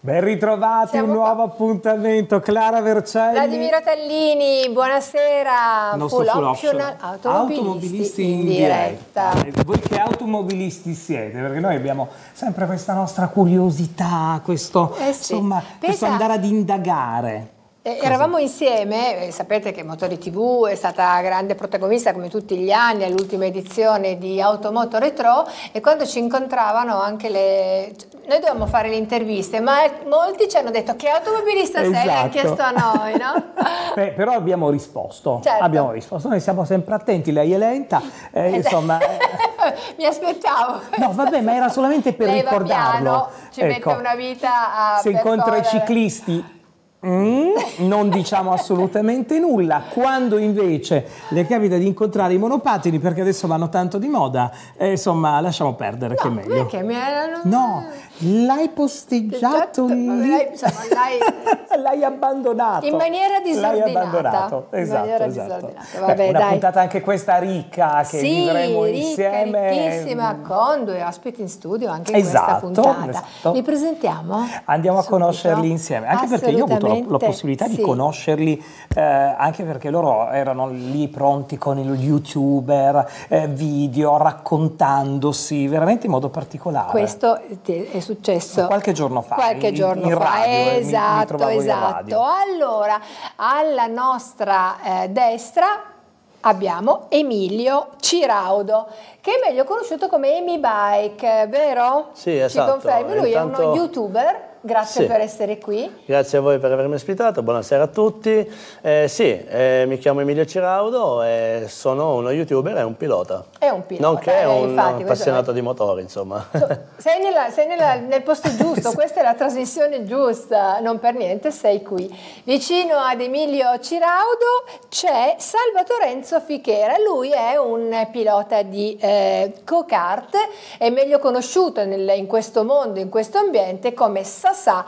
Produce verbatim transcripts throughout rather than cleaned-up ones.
Ben ritrovati, Siamo un nuovo qua. appuntamento. Clara Vercelli. Vladimiro Tallini, buonasera. Nostro Full full optional, optional. automobilisti, Automobilisti in in diretta. diretta. E voi che automobilisti siete? Perché noi abbiamo sempre questa nostra curiosità, questo, Eh sì. insomma, questo Pensa- andare ad indagare. Eh, eravamo insieme, eh, sapete che Motori tivù è stata grande protagonista come tutti gli anni all'ultima edizione di Automoto Retro, e quando ci incontravano anche le... noi dovevamo fare le interviste, ma eh, molti ci hanno detto: che automobilista sei? Esatto. L'hanno chiesto a noi, no? Beh, però abbiamo risposto, Certo. abbiamo risposto, noi siamo sempre attenti, lei è lenta, eh, insomma... eh, Mi aspettavo. No, vabbè, ma era solamente per Lei va ricordarlo. piano, ci Ecco. mette una vita a Se incontra i percorrere. ciclisti, mm, non diciamo assolutamente nulla. Quando invece le capita di incontrare i monopattini, perché adesso vanno tanto di moda, eh, insomma, lasciamo perdere, che è No, meglio. perché mi erano... No, l'hai posteggiato lì, Lei, insomma, l'hai- l'hai abbandonato. In maniera disordinata. L'hai abbandonato, In esatto, maniera esatto. disordinata. Beh, Vabbè, una dai. puntata anche questa ricca che Sì, vivremo ricca, insieme. ricchissima, con due ospiti in studio anche in Esatto, questa puntata. esatto. Li presentiamo? Andiamo a Subito? conoscerli insieme, anche perché io ho avuto la, la Assolutamente possibilità di sì. conoscerli, eh, anche perché loro erano lì pronti con il youtuber, eh, video, raccontandosi veramente in modo particolare. Questo è successo Qualche giorno fa, qualche in- giorno in fa, radio, eh, mi- mi esatto, trovavo in esatto. radio. Allora, alla nostra eh, destra abbiamo Emilio Ciraudo, che è meglio conosciuto come Emi Bike, vero? Sì, esatto. Ci confermi? Lui Intanto- è uno youtuber, grazie Sì. per essere qui. Grazie a voi per avermi ospitato, buonasera a tutti. Eh, sì, eh, mi chiamo Emilio Ciraudo e sono uno youtuber e un pilota. È un pilota, Nonché eh, un infatti, questo appassionato è- di motori, insomma. Sei, nella- sei nella- nel posto giusto, questa è la trasmissione giusta, non per niente sei qui. Vicino ad Emilio Ciraudo c'è Salvatore Enzo Fichera, lui è un pilota di eh, go-kart, è meglio conosciuto nel- in questo mondo, in questo ambiente come Sasà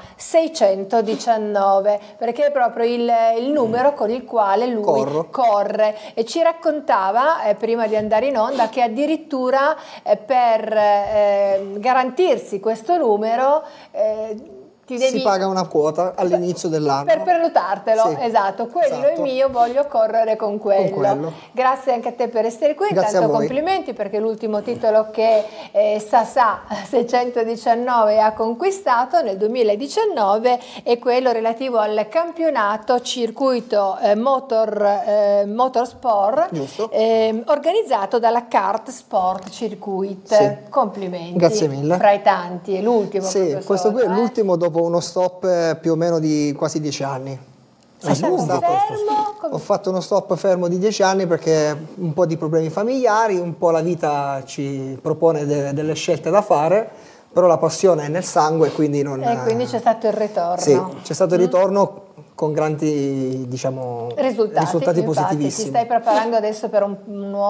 seicentodiciannove, perché è proprio il, il numero con il quale lui Corro. corre, e ci raccontava eh, prima di andare in onda che addirittura eh, per eh, garantirsi questo numero eh, ti devi Si paga una quota all'inizio dell'anno. per prenotartelo, Sì, esatto, quello esatto. è mio, voglio correre con quello. quello. Grazie anche a te per essere qui, Grazie intanto a voi. complimenti, perché l'ultimo titolo che eh, Sasà seicentodiciannove ha conquistato nel duemiladiciannove è quello relativo al campionato circuito eh, motor, eh, motorsport, Giusto. ehm, organizzato dalla Kart Sport Circuit. Sì. Complimenti. Grazie mille. Fra i tanti, è l'ultimo. Sì, proprio questo qui è solo, eh. l'ultimo dopo uno stop eh, più o meno di quasi dieci anni. Sei stato Sono stato- fermo? Come- Ho fatto uno stop fermo di dieci anni perché un po' di problemi familiari, un po' la vita ci propone de- delle scelte da fare, però la passione è nel sangue, quindi non... E quindi c'è stato il ritorno. Sì, c'è stato il ritorno con grandi, diciamo, Risultati, risultati infatti, positivissimi. ti stai preparando adesso per un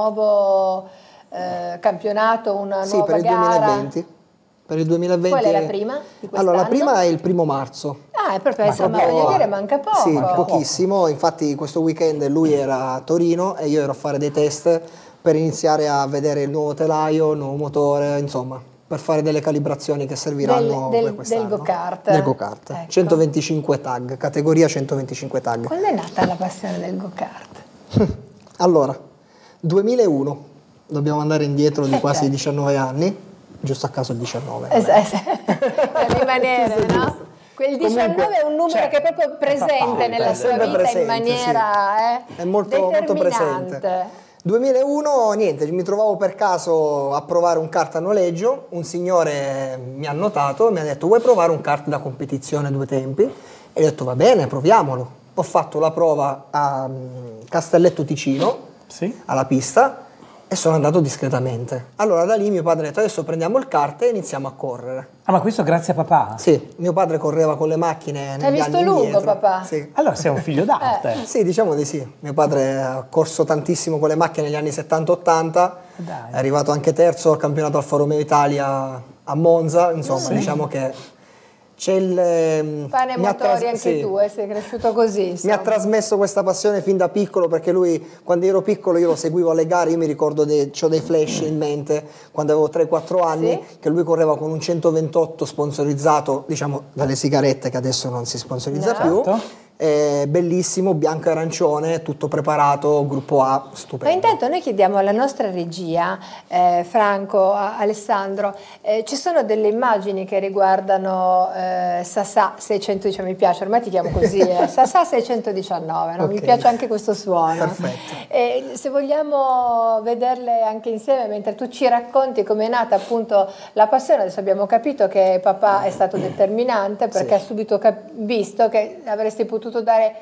nuovo eh, campionato, una Sì, nuova per il gara. duemilaventi. Per il duemilaventi. Qual è la prima di quest'anno? Allora, la prima è il primo marzo. Ah, è proprio, insomma, proprio- voglio dire, manca poco. Sì, pochissimo. Infatti questo weekend lui era a Torino e io ero a fare dei test per iniziare a vedere il nuovo telaio, il nuovo motore, insomma, per fare delle calibrazioni che serviranno Del- del- per quest'anno. del go-kart. Del go-kart. Ecco. centoventicinque tag, categoria centoventicinque tag. Quando è nata la passione del go-kart? Allora, duemilauno, dobbiamo andare indietro di Eh, quasi certo. diciannove anni, giusto a caso diciannove. Eh, vabbè. sì, sì. Per rimanere, no? Quel diciannove Comunque, è un numero cioè, che è proprio presente parte, nella è sua sempre vita presente, in maniera eh, È molto, molto determinante. presente. duemilauno, niente, mi trovavo per caso a provare un kart a noleggio, un signore mi ha notato e mi ha detto: vuoi provare un kart da competizione due tempi? E ho detto: va bene, proviamolo. Ho fatto la prova a mm, Castelletto Ticino, Sì? alla pista, e sono andato discretamente. Allora da lì mio padre ha detto: adesso prendiamo il kart e iniziamo a correre. Ah, ma questo grazie a papà? Sì, mio padre correva con le macchine T'hai negli visto anni lungo, indietro. papà? Sì. Allora sei un figlio d'arte. Sì, diciamo di sì. Mio padre ha corso tantissimo con le macchine negli anni settanta ottanta, Dai. è arrivato anche terzo al campionato Alfa Romeo Italia a Monza, insomma, diciamo che c'è il... ehm, Pane mi ha motori tras- anche sì. tu, eh, sei cresciuto così. Mi insomma. ha trasmesso questa passione fin da piccolo, perché lui, quando ero piccolo, io lo seguivo alle gare. Io mi ricordo, dei, c'ho dei flash in mente, quando avevo tre quattro anni, Sì. che lui correva con un centoventotto sponsorizzato, diciamo, dalle sigarette, che adesso non si sponsorizza No. più. Eh, bellissimo, bianco e arancione, tutto preparato, gruppo A, Ma stupendo. intanto noi chiediamo alla nostra regia, eh, Franco, a- Alessandro, eh, ci sono delle immagini che riguardano eh, Sasà seicentodiciannove, mi piace, ormai ti chiamo così, eh, Sasà seicentodiciannove, no? Mi Ok. piace anche questo suono. Perfetto. E se vogliamo vederle anche insieme, mentre tu ci racconti come è nata appunto la passione, adesso abbiamo capito che papà è stato determinante, perché Sì. ha subito cap- visto che avresti potuto dare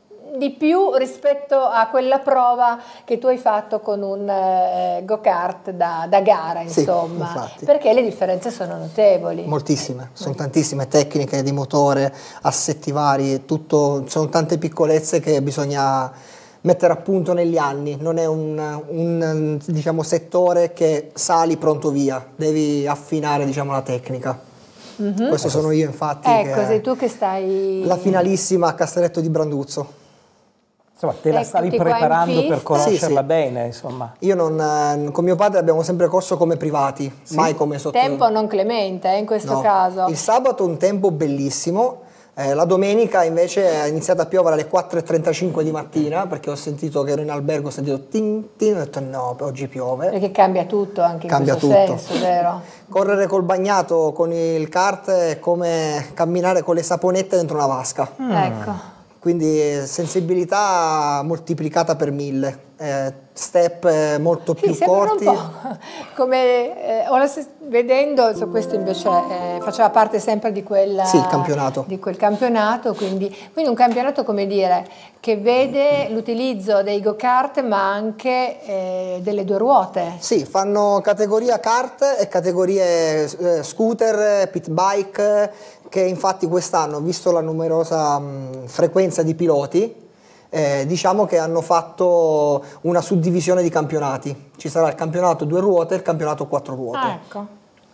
di più rispetto a quella prova che tu hai fatto con un eh, go-kart da, da gara, Sì, insomma, infatti. perché le differenze sono notevoli. Moltissime, sono tantissime tecniche di motore, assetti vari, tutto, sono tante piccolezze che bisogna mettere a punto negli anni. Non è un, un, diciamo, settore che sali pronto via, devi affinare, diciamo, la tecnica. Questo sono io, infatti, Ecco, che- sei tu che stai... la finalissima a Castelletto di Branduzzo. Insomma, te la Eccoti stavi qua in preparando per pista. conoscerla Sì, sì. bene, insomma. Io non, eh, con mio padre abbiamo sempre corso come privati, mai come sotto... Tempo non clemente, eh, in questo No. caso. Il sabato un tempo bellissimo, eh, la domenica invece è iniziato a piovere alle quattro e trentacinque di mattina, perché ho sentito che ero in albergo, ho sentito tin tin, ho detto no, oggi piove. Perché cambia tutto anche in Cambia questo tutto. senso, vero? Correre col bagnato con il kart è come camminare con le saponette dentro una vasca. Ecco. Quindi eh, sensibilità moltiplicata per mille, eh, step eh, molto Sì, più sembra corti. un po' come eh, ho la se- vedendo, so, questo invece eh, faceva parte sempre di quel Sì, il campionato. di quel campionato, quindi, quindi un campionato, come dire, che vede l'utilizzo dei go-kart ma anche eh, delle due ruote. Sì, fanno categoria kart e categorie eh, scooter, pit bike, che infatti quest'anno, visto la numerosa mh, frequenza di piloti, eh, diciamo che hanno fatto una suddivisione di campionati. Ci sarà il campionato due ruote e il campionato quattro ruote. Ah, ecco.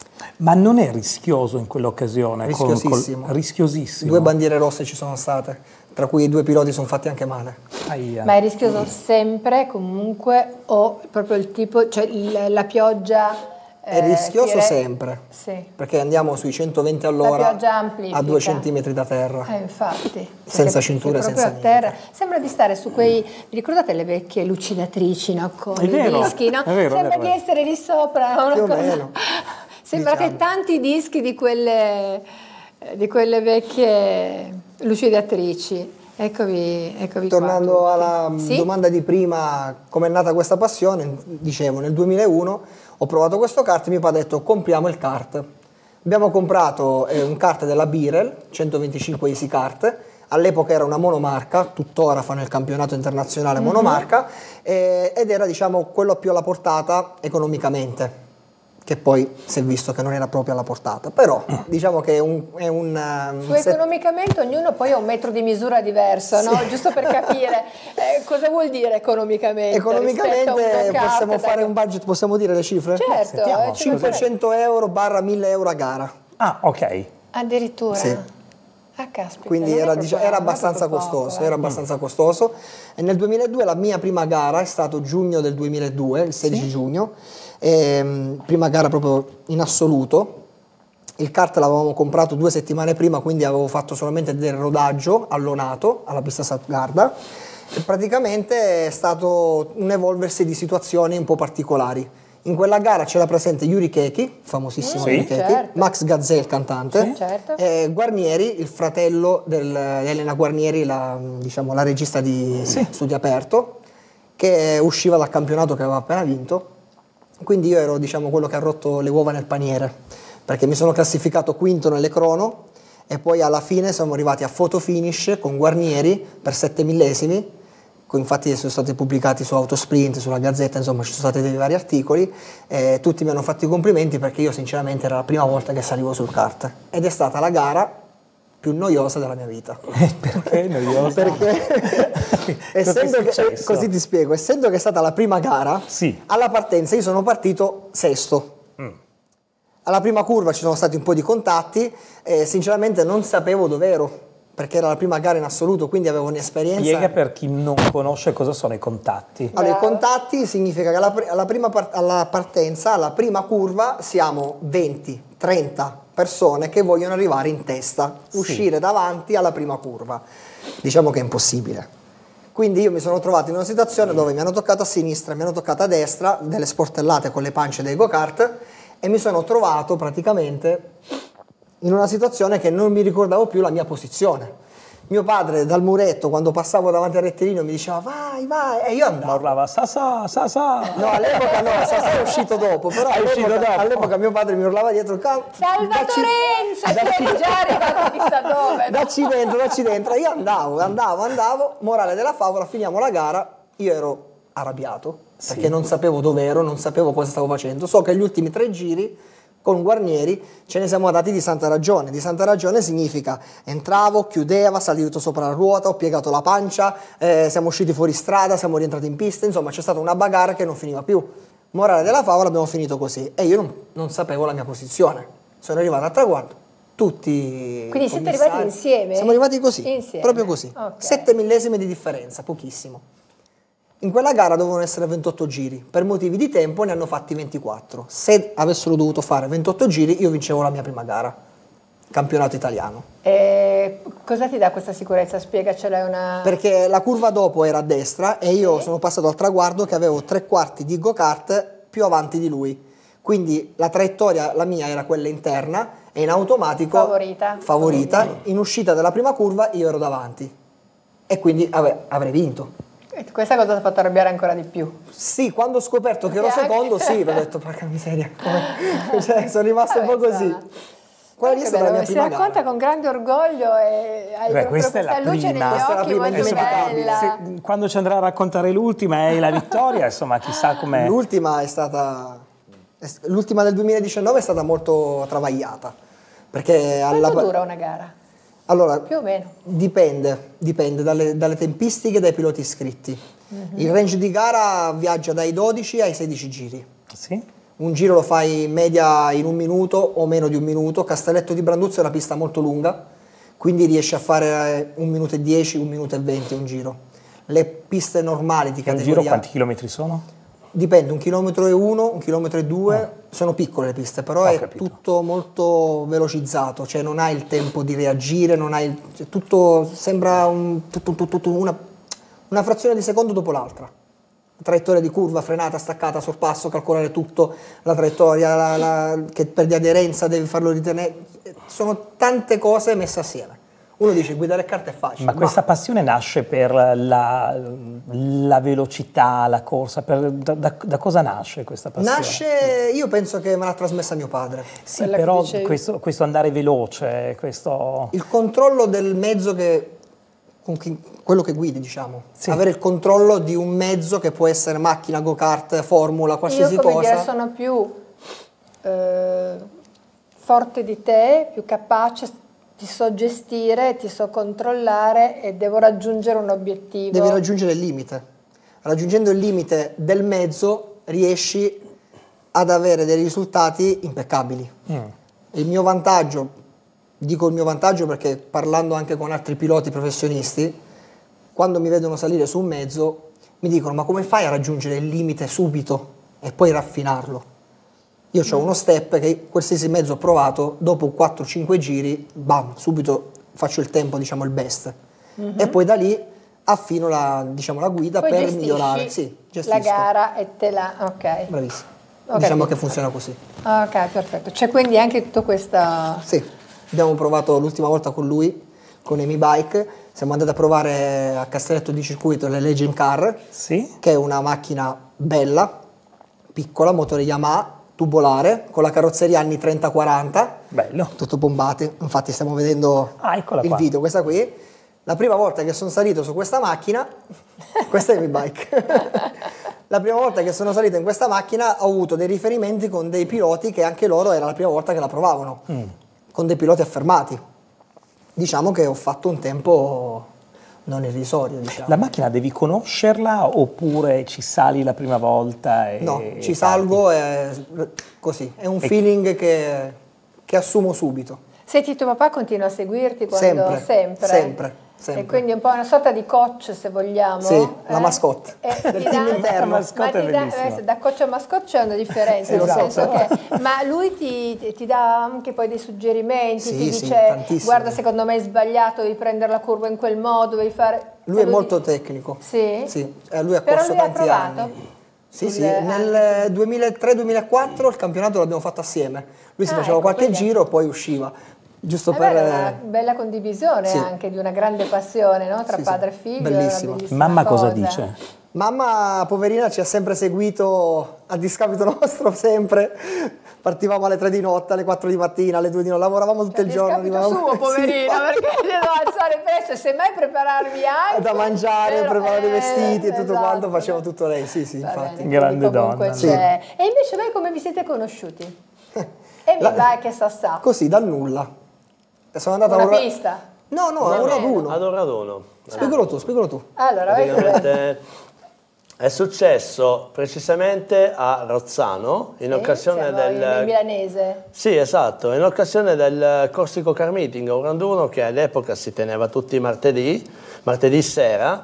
Ma non è rischioso in quell'occasione? con- Rischiosissimo. col- rischiosissimo. Due bandiere rosse ci sono state, tra cui i due piloti sono fatti anche male. Aia. Ma è rischioso sempre, comunque, o proprio il tipo, cioè il- la pioggia... È eh, rischioso tira- sempre, Sì. perché andiamo sui centoventi La all'ora pioggia amplifica. a due centimetri da terra. Eh, infatti. Senza Perché cinture, sei proprio senza a terra. Sembra di stare su quei... Vi ricordate le vecchie lucidatrici, no? Con È i vero, dischi, no? è vero, è Sembra vero, di è vero. essere lì sopra, no? Una Più o cosa- meno. Sembra Diciamo. che tanti dischi di quelle, eh, di quelle vecchie lucidatrici. Eccovi, eccovi qua Tornando tutti. alla mh, Sì? domanda di prima, come è nata questa passione, dicevo, nel duemilauno ho provato questo kart e mio padre ha detto compriamo il kart. Abbiamo comprato eh, un kart della Birel, centoventicinque Easy Kart, all'epoca era una monomarca, tuttora fanno il campionato internazionale monomarca, eh, ed era, diciamo, quello più alla portata economicamente, che poi si è visto che non era proprio alla portata, però diciamo che è un... È un, um, Su set- economicamente ognuno poi ha un metro di misura diverso, no? Giusto per capire eh, cosa vuol dire economicamente. rispetto a un Economicamente go-kart, possiamo dai. fare un budget, possiamo dire le cifre? Certo, Sentiamo. eh, ci mancherebbe. cinquecento euro barra mille euro a gara. Ah, ok. Addirittura? Sì. Ah, caspita. Quindi non è era, proprio- dicia- era non è abbastanza proprio costoso, poco, eh. era abbastanza costoso. E nel duemiladue la mia prima gara è stato giugno del duemiladue, il sedici giugno, ehm, prima gara proprio in assoluto. Il kart l'avevamo comprato due settimane prima, quindi avevo fatto solamente del rodaggio allonato alla pista Salgarda. E praticamente è stato un evolversi di situazioni un po' particolari. In quella gara c'era presente Yuri Keki, famosissimo Sì. Yuri Keki, Certo. Max Gazzè, il cantante, Sì, certo. e Guarnieri, il fratello del- di Elena Guarnieri, la, diciamo, la regista di Studio Aperto, che usciva dal campionato che aveva appena vinto. Quindi io ero, diciamo, quello che ha rotto le uova nel paniere, perché mi sono classificato quinto nelle crono e poi alla fine siamo arrivati a photo finish con Guarnieri per sette millesimi. Infatti sono stati pubblicati su Autosprint, sulla Gazzetta, insomma ci sono stati dei vari articoli e tutti mi hanno fatto i complimenti perché io sinceramente era la prima volta che salivo sul kart ed è stata la gara più noiosa della mia vita. Perché noioso? Perché essendo che, successo? così ti spiego, essendo che è stata la prima gara, Sì. alla partenza io sono partito sesto. alla prima curva ci sono stati un po' di contatti e sinceramente non sapevo dove ero, perché era la prima gara in assoluto, quindi avevo un'esperienza. Spiega per chi non conosce cosa sono i contatti. Allora, i Bravo. contatti significa che alla, pr- alla prima par- alla partenza, alla prima curva, siamo venti trenta persone che vogliono arrivare in testa, Sì. uscire davanti alla prima curva. Diciamo che è impossibile. Quindi io mi sono trovato in una situazione dove mi hanno toccato a sinistra, mi hanno toccato a destra, delle sportellate con le pance dei go-kart, e mi sono trovato praticamente in una situazione che non mi ricordavo più la mia posizione. Mio padre dal muretto, quando passavo davanti al rettilineo, mi diceva vai, vai, e io Ma andavo. urlava Sasa, Sasa. No, all'epoca no, Sasà è uscito dopo, però È uscito all'epoca, dopo. all'epoca mio padre mi urlava dietro, "Cal- Salva dacci- Lorenzo, tu eri già arrivato chissà dove. no? dacci dentro, dacci dentro". Io andavo, andavo, andavo, morale della favola, finiamo la gara, io ero arrabbiato, perché Sì. non sapevo dove ero, non sapevo cosa stavo facendo, so che gli ultimi tre giri con Guarnieri ce ne siamo andati di santa ragione. Di santa ragione significa entravo, chiudeva, salito sopra la ruota, ho piegato la pancia, eh, siamo usciti fuori strada, siamo rientrati in pista, insomma c'è stata una bagarre che non finiva più. Morale della favola, abbiamo finito così e io non, non sapevo la mia posizione. Sono arrivato al traguardo, tutti Quindi siete commissari. arrivati insieme? Siamo arrivati così, Insieme. proprio così. Ok. Sette millesimi di differenza, pochissimo. In quella gara dovevano essere ventotto giri, per motivi di tempo ne hanno fatti ventiquattro. Se avessero dovuto fare ventotto giri io vincevo la mia prima gara, campionato italiano. E cosa ti dà questa sicurezza? Spiegacela una... Perché la curva dopo era a destra e io sono passato al traguardo che avevo tre quarti di go-kart più avanti di lui. Quindi la traiettoria, la mia, era quella interna e in automatico... Favorita. Favorita. In uscita della prima curva io ero davanti e quindi ave- avrei vinto. E questa cosa ti ha fatto arrabbiare ancora di più. Sì, quando ho scoperto che ero Anche- secondo, sì, ho detto, porca miseria, come... cioè, sono rimasto un po' Vabbè, così. sa. Quella lì è Che stata la bello, mia si prima racconta gara. con grande orgoglio e hai Beh, proprio questa è la questa luce prima. negli Questa è la occhi prima molto indimenticabile. bella. Se- quando ci andrà a raccontare l'ultima e la vittoria, insomma, chissà com'è. L'ultima è stata... è- L'ultima del duemiladiciannove è stata molto travagliata. Perché alla... Quanto dura una gara? Allora, Più o meno. dipende, dipende dalle, dalle tempistiche e dai piloti iscritti. Il range di gara viaggia dai dodici ai sedici giri. Sì? Un giro lo fai in media in un minuto o meno di un minuto. Castelletto di Branduzzo è una pista molto lunga, quindi riesci a fare un minuto e dieci, un minuto e venti un giro. Le piste normali di Che un categoria... giro quanti chilometri sono? Dipende, un chilometro e uno, un chilometro e due, sono piccole le piste, però Ho è capito. tutto molto velocizzato, cioè non hai il tempo di reagire, non hai il- cioè tutto, sembra un- tutto- tutto- tutto una, una frazione di secondo dopo l'altra. Traiettoria di curva, frenata, staccata, sorpasso, calcolare tutto, la traiettoria, la- la- che perdi aderenza, devi farlo ritenere, sono tante cose messe assieme. Uno dice guidare kart è facile, Ma questa passione nasce per la, la velocità, la corsa, per- da, da- da cosa nasce questa passione? nasce, io penso che me l'ha trasmessa mio padre. Sì, quella che però dicevi. questo, questo andare veloce, questo... Il controllo del mezzo che, con chi- quello che guidi, diciamo. Sì. Avere il controllo di un mezzo che può essere macchina, go-kart, formula, qualsiasi Io come cosa. dire sono più eh, forte di te, più capace, ti so gestire, ti so controllare e devo raggiungere un obiettivo. Devi raggiungere il limite. Raggiungendo il limite del mezzo riesci ad avere dei risultati impeccabili. Mm. Il mio vantaggio, dico il mio vantaggio perché parlando anche con altri piloti professionisti, quando mi vedono salire su un mezzo mi dicono ma come fai a raggiungere il limite subito e poi raffinarlo? Io ho uno step che qualsiasi mezzo ho provato, dopo quattro cinque giri, bam, subito faccio il tempo, diciamo il best. E poi da lì affino la, diciamo, la guida Poi per gestisci migliorare. Sì, gestisco. la gara e te la... ok. Bravissimo. Ho Diciamo capito. che funziona così. Ok, perfetto. C'è quindi anche tutta questa... Sì, abbiamo provato l'ultima volta con lui, con Amy Bike, siamo andati a provare a Castelletto di Circuito le Legend Car, Sì? che è una macchina bella, piccola, motore Yamaha, tubolare, con la carrozzeria anni trenta quaranta, Bello. tutto bombati, infatti stiamo vedendo Ah, eccola il qua. video, questa qui. La prima volta che sono salito su questa macchina, questa è Amy Bike, la prima volta che sono salito in questa macchina ho avuto dei riferimenti con dei piloti che anche loro era la prima volta che la provavano, con dei piloti affermati. Diciamo che ho fatto un tempo non irrisorio, diciamo. La macchina devi conoscerla oppure ci sali la prima volta? E No, ci e salgo e così, è un feeling che, che assumo subito. Senti, tuo papà continua a seguirti quando Sempre, sempre? sempre, sempre. E quindi è un po' una sorta di coach, se vogliamo. Sì, la mascotte Eh, del ti team dà- interno. ma mascotte ti è dà- bellissima. eh, da coach a mascotte c'è una differenza, Sì, nel esatto. senso che, ma lui ti, ti dà anche poi dei suggerimenti, Sì, ti sì, dice tantissimo. guarda, secondo me hai sbagliato, devi prendere la curva in quel modo, devi fare... Lui è Lui- molto tecnico. Sì? Sì, eh, lui ha Però corso lui ha tanti provato? anni. Sì, Sul- sì, nel duemilatré duemilaquattro il campionato l'abbiamo fatto assieme. Lui si Ah, faceva ecco, qualche quindi- giro e poi usciva. Giusto Eh per... beh, è una bella condivisione Sì. anche di una grande passione, no? Tra Sì, sì. padre e figlio. è una Bellissimo. bellissima Mamma cosa cosa. dice? Mamma, poverina, ci ha sempre seguito a discapito nostro, sempre. Partivamo alle tre di notte, alle quattro di mattina, alle due di notte, lavoravamo tutto il giorno. Discapito arrivavamo- suo, poverino, Sì, perché devo alzare presto e semmai prepararmi anche. da mangiare, Però, preparare i eh, vestiti e tutto esatto. quanto, faceva tutto lei, sì, sì, Va infatti. bene, Grande quindi comunque donna. c'è. E invece voi come vi siete conosciuti? E mi La- vai che sa sa. Così, dal nulla. E sono andata Una a un ra- pista. No, no, a No, un no. raduno. Ad un raduno. Spiegalo tu, spiegalo tu. Allora, vai tu. Praticamente è successo precisamente a Rozzano in Sì, occasione siamo del... nel milanese. Sì, esatto, in occasione del Corsico Car Meeting, un raduno che all'epoca si teneva tutti i martedì, martedì sera,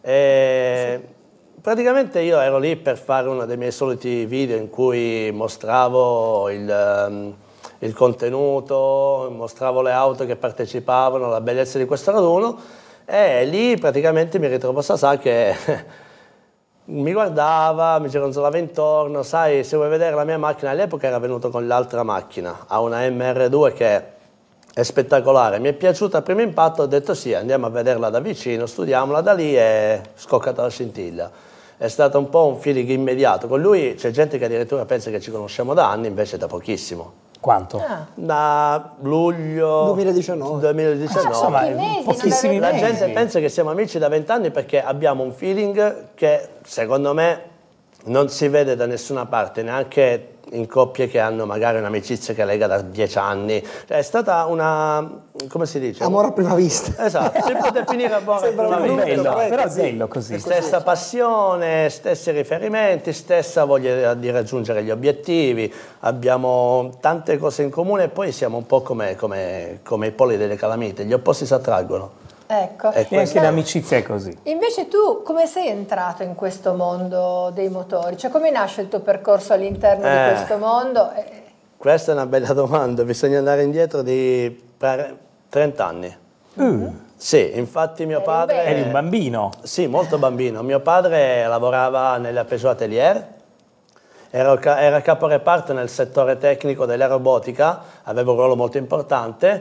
e praticamente io ero lì per fare uno dei miei soliti video in cui mostravo il, ehm, il contenuto, mostravo le auto che partecipavano, la bellezza di questo raduno, e lì praticamente mi ritrovo Sasà che mi guardava, mi gironzolava intorno, sai, se vuoi vedere la mia macchina, all'epoca era venuto con l'altra macchina, ha una M R due che è spettacolare, mi è piaciuta a primo impatto, ho detto sì, andiamo a vederla da vicino, studiamola da lì e scoccata la scintilla. È stato un po' un feeling immediato, con lui c'è gente che addirittura pensa che ci conosciamo da anni, invece da pochissimo. Quanto? Ah. Da luglio duemiladiciannove. duemiladiciannove. Insomma, Pochi mesi, non pochissimi avete- La mesi. gente pensa che siamo amici da vent'anni perché abbiamo un feeling che secondo me non si vede da nessuna parte, neanche in coppie che hanno magari un'amicizia che lega da dieci anni. Cioè, è stata una, come si dice? Amore a prima vista. Esatto, si può definire amore a Sembra prima brutto, vista. Bello, però però è è così. bello così. Stessa passione, stessi riferimenti, stessa voglia di raggiungere gli obiettivi, abbiamo tante cose in comune e poi siamo un po' come, come, come i poli delle calamite, gli opposti si attraggono. Ecco. E E anche l'amicizia è così. Invece tu come sei entrato in questo mondo dei motori? Cioè come nasce il tuo percorso all'interno Eh. di questo mondo? Eh, Questa è una bella domanda, bisogna andare indietro di per trenta anni. Uh, Sì, infatti mio Eri un padre... bene. eri un bambino. Sì, molto bambino. Mio padre lavorava nella Peugeot Atelier, era, ca- era caporeparto nel settore tecnico della robotica, aveva un ruolo molto importante,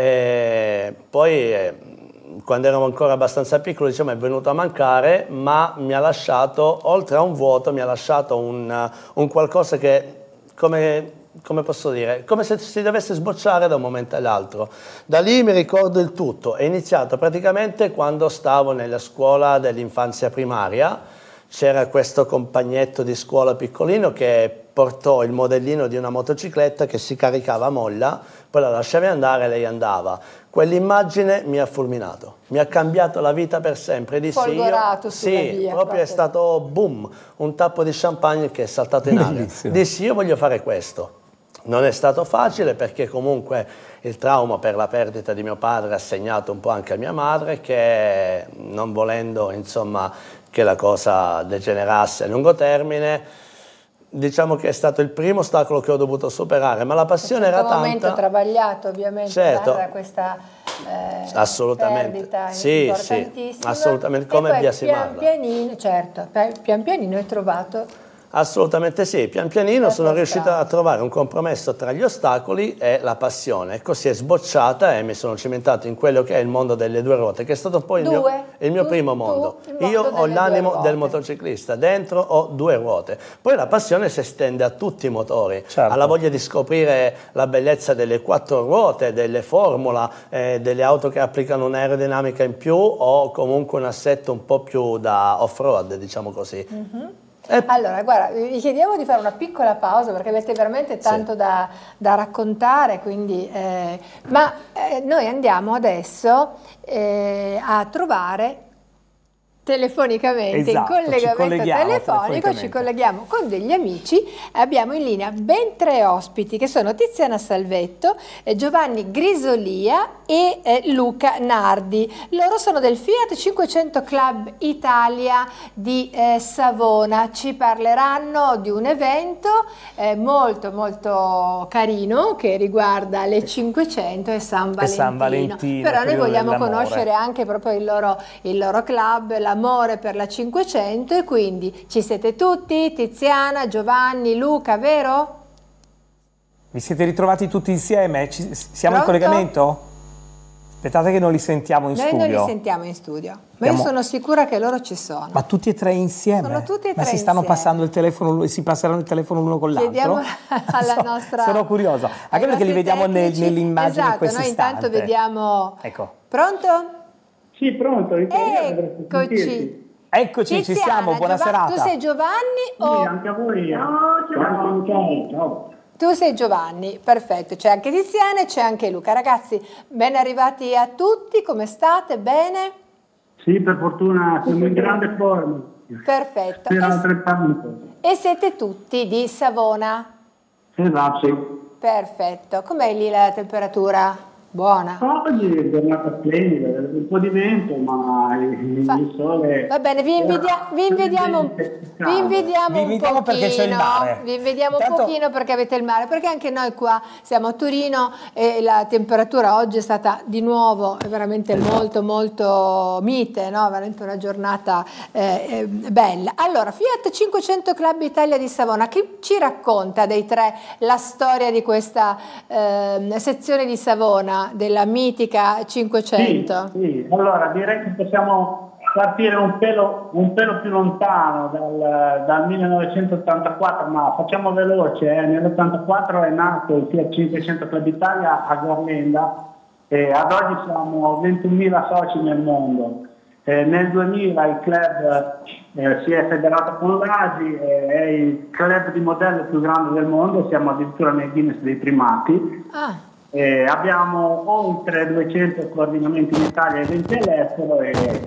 e poi eh, quando eravamo ancora abbastanza piccoli diciamo, è venuto a mancare, ma mi ha lasciato, oltre a un vuoto, mi ha lasciato un, un qualcosa che, come, come posso dire, come se si dovesse sbocciare da un momento all'altro. Da lì mi ricordo il tutto, è iniziato praticamente quando stavo nella scuola dell'infanzia primaria, c'era questo compagnetto di scuola piccolino che portò il modellino di una motocicletta che si caricava a molla, poi la lasciavi andare e lei andava. Quell'immagine mi ha fulminato, mi ha cambiato la vita per sempre. Dissi Folgorato io, sulla sì, via, proprio proprio. è stato boom, un tappo di champagne che è saltato in aria. Bellissimo. Dissi io voglio fare questo. Non è stato facile perché comunque il trauma per la perdita di mio padre ha segnato un po' anche a mia madre che non volendo insomma che la cosa degenerasse a lungo termine, diciamo che è stato il primo ostacolo che ho dovuto superare, ma la passione in era questo momento tanta. travagliato ovviamente Certo. da questa eh, Assolutamente. perdita Sì, sì, importantissima. assolutamente, E come poi biasimarla. pian pianino, certo, pe- pian pianino hai trovato Assolutamente sì, pian pianino La sono tua riuscita strada. a trovare un compromesso tra gli ostacoli e la passione e così è sbocciata e mi sono cimentato in quello che è il mondo delle due ruote, che è stato poi il mio, Due? il mio Tu- primo tu mondo. il mondo Io ho delle l'animo due del ruote. motociclista, dentro ho due ruote, poi la passione si estende a tutti i motori, Certo. alla voglia di scoprire la bellezza delle quattro ruote, delle formula, eh, delle auto che applicano un'aerodinamica in più o comunque un assetto un po' più da off-road, diciamo così. Eh, Allora, guarda, vi chiediamo di fare una piccola pausa perché avete veramente tanto Sì. da, da raccontare, quindi, eh, ma eh, noi andiamo adesso eh, a trovare telefonicamente, Esatto, in ci collegamento colleghiamo telefonico, ci telefonicamente. colleghiamo con degli amici e abbiamo in linea ben tre ospiti che sono Tiziana Salvetto, eh, Giovanni Grisolia e eh, Luca Nardi. Loro sono del Fiat cinquecento Club Italia di eh, Savona. Ci parleranno di un evento eh, molto molto carino che riguarda le cinquecento e San Valentino. E San Valentino, Però noi periodo vogliamo dell'amore. conoscere anche proprio il loro, il loro club, l'amore per la cinquecento, e quindi ci siete tutti, Tiziana, Giovanni, Luca, vero? Vi siete ritrovati tutti insieme? Ci- siamo Pronto? in collegamento? Aspettate che non li sentiamo in Noi studio. non li sentiamo in studio, ma Abbiamo- io sono sicura che loro ci sono. Ma tutti e tre insieme? Sono tutti e Ma tre si stanno insieme. passando il telefono, si passeranno il telefono l'uno con l'altro? Chiediamo alla So- nostra... Sono curioso, ai anche perché li nostri vediamo nel- tecnici. nell'immagine in Esatto, questo noi intanto istante. vediamo... Ecco. Pronto? Sì, pronto, in teoria dovreste sentirti. Eccoci. Eccoci, ci Tiziana, siamo, buona Giova- serata. Tu sei Giovanni Sì, o... anche a voi. Ciao, ciao, ciao. ciao. Tu sei Giovanni, perfetto, c'è anche Tiziana e c'è anche Luca. Ragazzi, ben arrivati a tutti, come state? Bene? Sì, per fortuna siamo in grande forma. Perfetto. Per E, altrettanto. e siete tutti di Savona? Esatto. Perfetto. Com'è lì la temperatura? Buona? Oggi è giornata splendida, un po' di vento, ma il, Fa- il sole... Va bene, vi, invidia- vi invidiamo un, vi invidiamo Vi un invitiamo pochino, perché c'è il mare. vi invidiamo Intanto- un pochino perché avete il mare, perché anche noi qua siamo a Torino e la temperatura oggi è stata di nuovo veramente molto molto mite, no? Veramente una giornata eh, eh, bella. Allora, Fiat cinquecento Club Italia di Savona, chi ci racconta dei tre la storia di questa eh, sezione di Savona, della mitica Sì, cinquecento? sì, allora direi che possiamo partire un pelo, un pelo più lontano dal, dal millenovecentottantaquattro, ma facciamo veloce, eh. Nell'ottantaquattro è nato il Fiat cinquecento Club Italia a Garlanda e ad oggi siamo ventunomila soci nel mondo. Eh, nel duemila il club eh, si è federato con l'A S I, eh, è il club di modello più grande del mondo, siamo addirittura nei Guinness dei primati. Ah. Eh, abbiamo oltre duecento coordinamenti in Italia e venti all'estero e eh,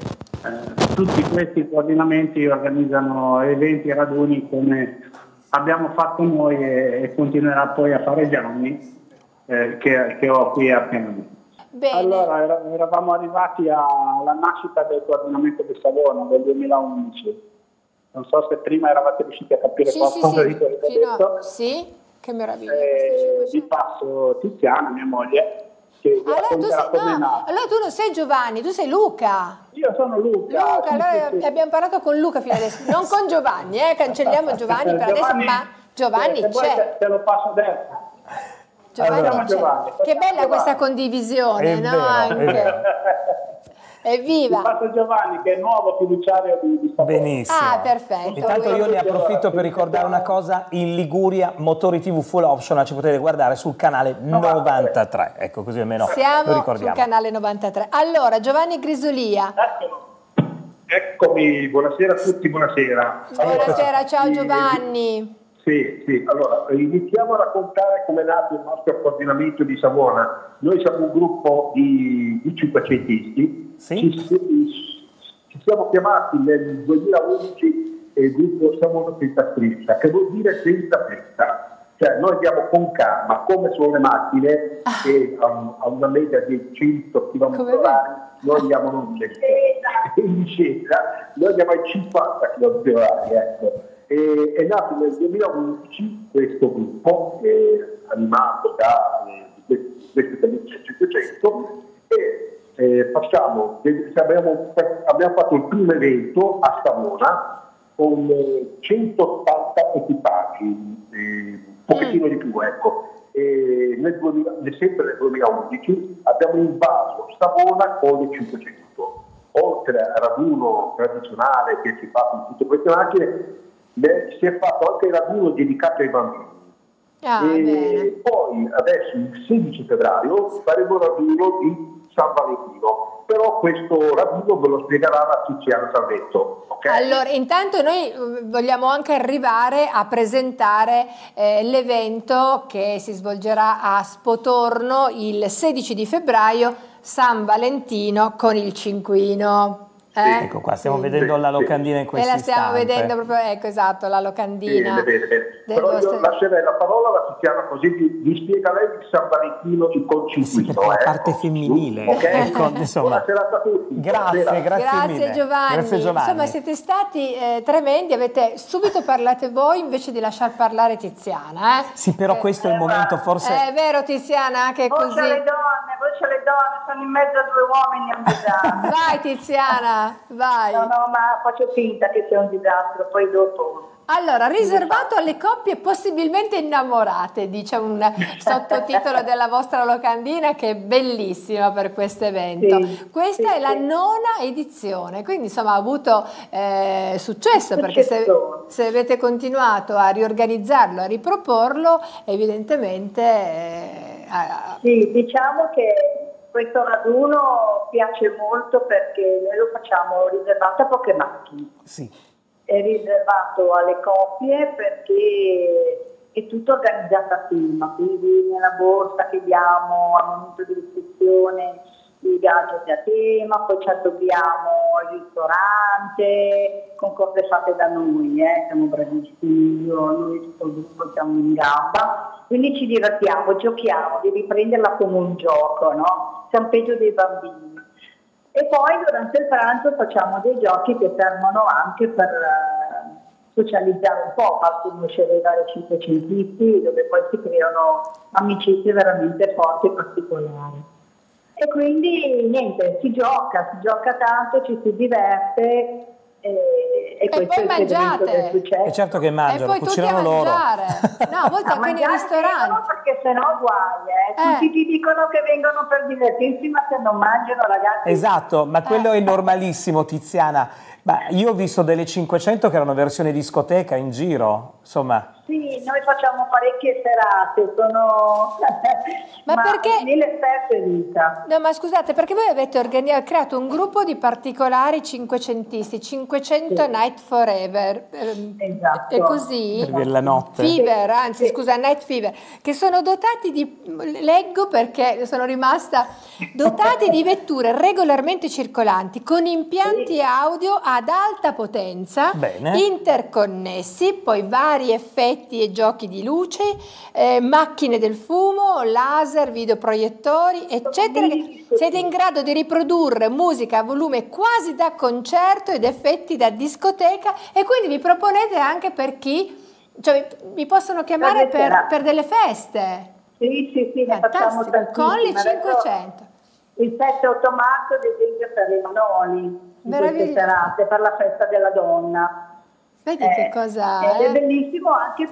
tutti questi coordinamenti organizzano eventi e raduni come abbiamo fatto noi e, e continuerà poi a fare Gianni eh, che, che ho qui appena visto. Bene. Allora era- eravamo arrivati alla nascita del coordinamento di Savona del duemilaundici. Non so se prima eravate riusciti a capire Sì, sì, qualcosa sì, di quello che ho fino detto. a- sì, che meraviglia. Eh, questo vi cinquecento. passo Tiziana, mia moglie, che vi Allora tu, racconterà sei, come è no, nato. allora tu non sei Giovanni, tu sei Luca. Io sono Luca. Luca, sì, allora sì, sì. abbiamo parlato con Luca fino adesso, non con Giovanni, eh, cancelliamo Giovanni per adesso, ma Giovanni se vuoi c'è. te, te lo passo adesso. Giovanni Allora, c'è. Giovanni, Che facciamo bella Giovanni. questa condivisione, È no? vero, è Anche. vero. Ti Evviva. passo Giovanni, che è il nuovo fiduciario di, di Savona. Benissimo. Ah, perfetto. Intanto io ne approfitto per ricordare una cosa: in Liguria Motori tivù full optional ci potete guardare sul canale novantatré. Ecco, così almeno lo Siamo sul ricordiamo. canale novantatré. Allora, Giovanni Grisolia. Eccolo. Eccomi, buonasera a tutti, buonasera. Buonasera, ciao sì, Giovanni. Sì, sì, allora iniziamo a raccontare come è nato il nostro coordinamento di Savona. Noi siamo un gruppo di, di cinquecentisti, Sì. ci, si- ci siamo chiamati nel duemilaundici il gruppo Savona senza fretta, che vuol dire senza fretta. Cioè noi andiamo con calma, come sono le macchine, che a, a una media di cento chilometri Come orari, noi andiamo non cento, in discesa, noi andiamo ai cinquanta chilometri orari, ecco. E, è nato nel duemilaundici questo gruppo eh, animato da eh, queste televisioni cinquecento e eh, facciamo, eh, abbiamo, abbiamo fatto il primo evento a Savona con eh, centottanta equipaggi, eh, un pochettino di più, ecco. E nel duemila, sempre nel duemilaundici abbiamo invaso Savona con le cinquecento. Oltre al raduno tradizionale che si fa con tutte queste macchine, beh, si è fatto anche il raduno dedicato ai bambini. Ah, e bene. poi adesso il sedici febbraio faremo il raduno di San Valentino. Però questo raduno ve lo spiegherà la Tiziana Salvetto. Okay? Allora, intanto noi vogliamo anche arrivare a presentare eh, l'evento che si svolgerà a Spotorno il sedici di febbraio, San Valentino con il Cinquino. Eh? Ecco qua, stiamo Sì. vedendo la Sì, sì. locandina in E questo la stiamo istante. vedendo proprio, ecco, esatto, la locandina. Bene, bene, bene. del Però io vostro- lascerei la parola alla Tiziana così vi, vi spiega lei il San Valentino il Sì, concitino. perché è la eh. parte femminile. Ok? Ecco, insomma. Buona serata a tutti. Grazie, Buonasera. grazie, Grazie mille. Giovanni. Grazie Giovanni. Insomma, siete stati eh, tremendi, avete subito parlate voi invece di lasciar parlare Tiziana. Eh? Sì, però questo è il momento forse... È vero Tiziana che è Voce così? alle donne, voce alle donne, sono in mezzo a due uomini, è un disastro. Vai Tiziana, vai. No, no, ma faccio finta che sia un disastro, poi dopo... Allora, riservato alle coppie possibilmente innamorate, dice un sottotitolo della vostra locandina che è bellissima per questo evento. Sì, Questa sì, è la sì. nona edizione, quindi insomma ha avuto eh, successo, perché se, Successo. se avete continuato a riorganizzarlo, a riproporlo, evidentemente... eh, ah, Sì, diciamo che questo raduno piace molto perché noi lo facciamo riservato a poche macchine. Sì. È riservato alle coppie perché è tutto organizzato a tema, quindi nella borsa che diamo al momento di ricezione i gadget a tema, poi ci addobbiamo al ristorante con cose fatte da noi, eh, siamo bravissimi, io, noi tutto il gruppo siamo in gamba, quindi ci divertiamo, giochiamo, devi prenderla come un gioco, no? Siamo peggio dei bambini. E poi durante il pranzo facciamo dei giochi che servono anche per eh, socializzare un po', far conoscere i vari cinquecentisti, dove poi si creano amicizie veramente forti e particolari. E quindi niente, si gioca, si gioca tanto, ci si diverte e, e questo poi è il segreto mangiate. del successo. E certo che e mangiano, poi tutti a cucinano loro. mangiare. No, a volte A anche nei mangiare ristoranti. vengono perché sennò guai, eh. Eh. Tutti ti dicono che vengono per divertirsi, ma se non mangiano, ragazzi. Esatto, ma quello è normalissimo, Tiziana. Ma io ho visto delle cinquecento che erano versione discoteca in giro, insomma. Sì, noi facciamo parecchie serate, sono... Ma perché- Nell'esperto è vita. No, ma scusate, perché voi avete organi- creato un gruppo di particolari cinquecentisti, cinquecento Sì. Night Forever, ehm, Esatto. è così? Per la notte. Fever, anzi Sì. scusa, Night Fever, che sono dotati di, leggo perché sono rimasta, dotati di vetture regolarmente circolanti con impianti Sì. audio ad alta potenza, Bene. interconnessi, poi vari effetti e giochi di luce, eh, macchine del fumo, laser, videoproiettori, eccetera. che Siete in grado di riprodurre musica a volume quasi da concerto ed effetti da discoteca, e quindi vi proponete anche per chi, cioè vi possono chiamare Per le per, serate. per delle feste. Sì, sì, sì, ne facciamo Fantastico, con le tantissime. Adesso cinquecento. Il sette otto marzo, ad esempio, saremo noi in queste Meraviglioso. serate per la festa della donna. Vedi Eh, che cosa ed è è? bellissimo anche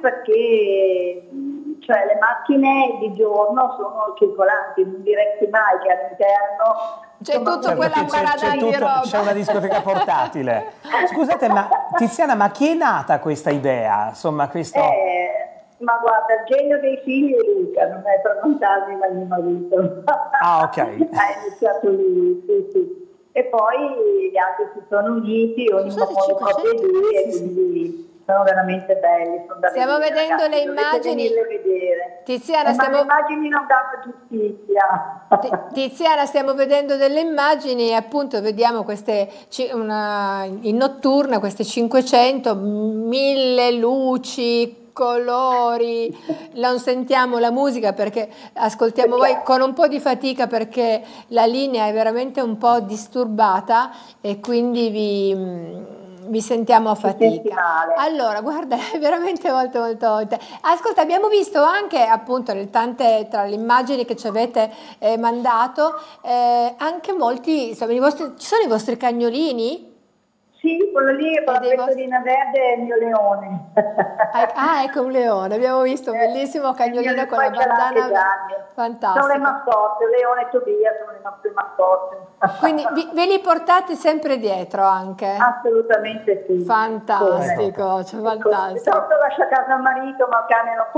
perché mh, cioè, le macchine di giorno sono circolanti, non diresti mai che all'interno C'è insomma, tutto Certo, quella che c'è, parata c'è di tutto- roba. c'è una discoteca portatile. Scusate, ma Tiziana, ma chi è nata questa idea? Insomma, questo... Eh, ma guarda, il genio dei figli è Luca, non è per montarmi ma mio marito. Ah, ok. Ha iniziato lui, sì, sì. E poi gli altri si sono uniti, ognuno Sono con le proprie cinquecento? idee, Sì, sì. quindi sono veramente belli. Sono da Stiamo vedere, vedendo ragazzi, le dovete immagini. venirle a vedere. Tiziana, Eh, ma stiamo- le immagini non danno giustizia. Ti- Tiziana, stiamo vedendo delle immagini e appunto vediamo queste ci- una- in notturna queste cinquecento, mille luci, colori, non sentiamo la musica perché ascoltiamo voi con un po' di fatica perché la linea è veramente un po' disturbata e quindi vi, vi sentiamo a senti fatica. male. Allora, guarda, è veramente molto molto molto. Ascolta, abbiamo visto anche appunto nel tante tra le immagini che ci avete eh, mandato eh, anche molti, insomma, i vostri, ci sono i vostri cagnolini? Sì, Sì, quello lì con la dei vostri- pettorina verde è il mio leone. Ah, ecco un leone, abbiamo visto un bellissimo cagnolino con la Poi c'è anche bandana Gianni. fantastico. Sono le mascotte, Leone e Tobia sono le nostre mascotte. Quindi vi- ve li portate sempre dietro anche? Assolutamente sì. Fantastico, cioè fantastico. Tanto lascia a casa il marito, ma il cane lo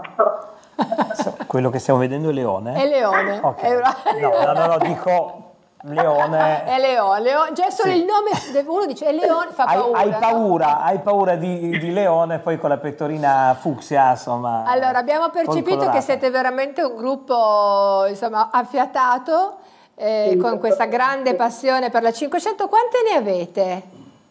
può. Quello che stiamo vedendo è leone? È leone. Ok. È, No, no, no, no, dico leone. è leone, leone. Già solo Sì. il nome, uno dice è leone, fa Hai, paura. hai no? paura, hai paura di, di leone, poi con la pettorina fucsia, insomma. Allora, abbiamo percepito che colorata. siete veramente un gruppo, insomma, affiatato, eh, Sì, con questa grande passione per la cinquecento. Quante ne avete?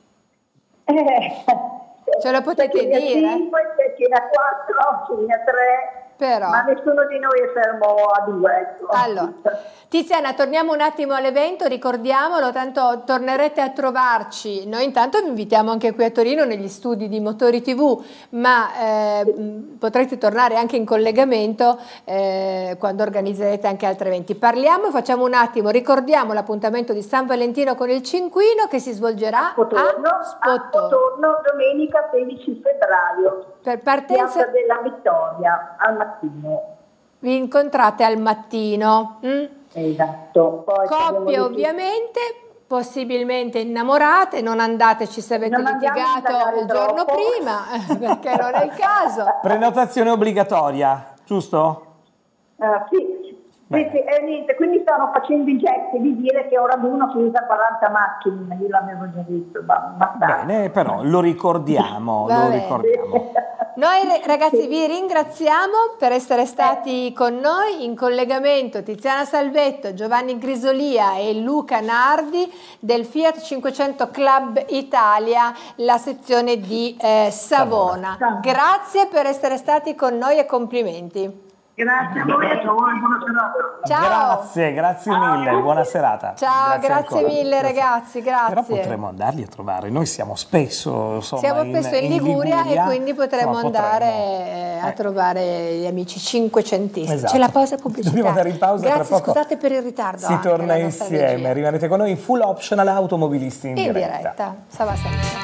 Eh, Ce lo potete c'è chi ne ha dire? cinque, c'è chi ne ha quattro, c'è chi ne ha tre. Però. Ma nessuno di noi è fermo a due. ecco. Allora, Tiziana, torniamo un attimo all'evento, ricordiamolo, tanto tornerete a trovarci. Noi intanto vi invitiamo anche qui a Torino negli studi di Motori tivù, ma eh, mh, potrete tornare anche in collegamento eh, quando organizzerete anche altri eventi. Parliamo, facciamo un attimo, ricordiamo l'appuntamento di San Valentino con il Cinquino che si svolgerà Spotorno, a a Spotorno. Spotorno, domenica sedici febbraio, Per partenza Piazza della Vittoria, al mattino. vi incontrate al mattino. mm? Esatto. Poi abbiamo Coppie deciso- ovviamente, possibilmente innamorate, non andateci se avete Non andiamo a litigato indagare il giorno troppo. prima, perché non è il caso. Prenotazione obbligatoria, giusto? Ah, sì, sì, Bene. sì, e niente, quindi stanno facendo i gesti di dire che ora uno si usa quaranta macchine, ma io l'avevo già visto, ma, ma dai. Bene, però lo ricordiamo, Va lo bene. ricordiamo. Noi re- ragazzi vi ringraziamo per essere stati con noi in collegamento Tiziana Salvetto, Giovanni Grisolia e Luca Nardi del Fiat cinquecento Club Italia, la sezione di eh, Savona. Savona. Grazie per essere stati con noi e complimenti. Grazie a voi, a voi, buona serata. Ciao. Grazie, grazie mille, buona serata. Ciao, grazie ancora. mille, ragazzi, grazie. Però potremmo andarli a trovare, noi siamo spesso, insomma, Siamo spesso in, Liguria, e quindi potremmo insomma, andare potremmo. eh, a trovare gli amici cinquecentisti. Esatto. C'è la pausa pubblicitaria. Dobbiamo andare in pausa, tra Grazie, poco scusate per il ritardo. Si anche torna alla nostra insieme, regia. rimanete con noi in full optional automobilisti in, In diretta. diretta, ça va sempre.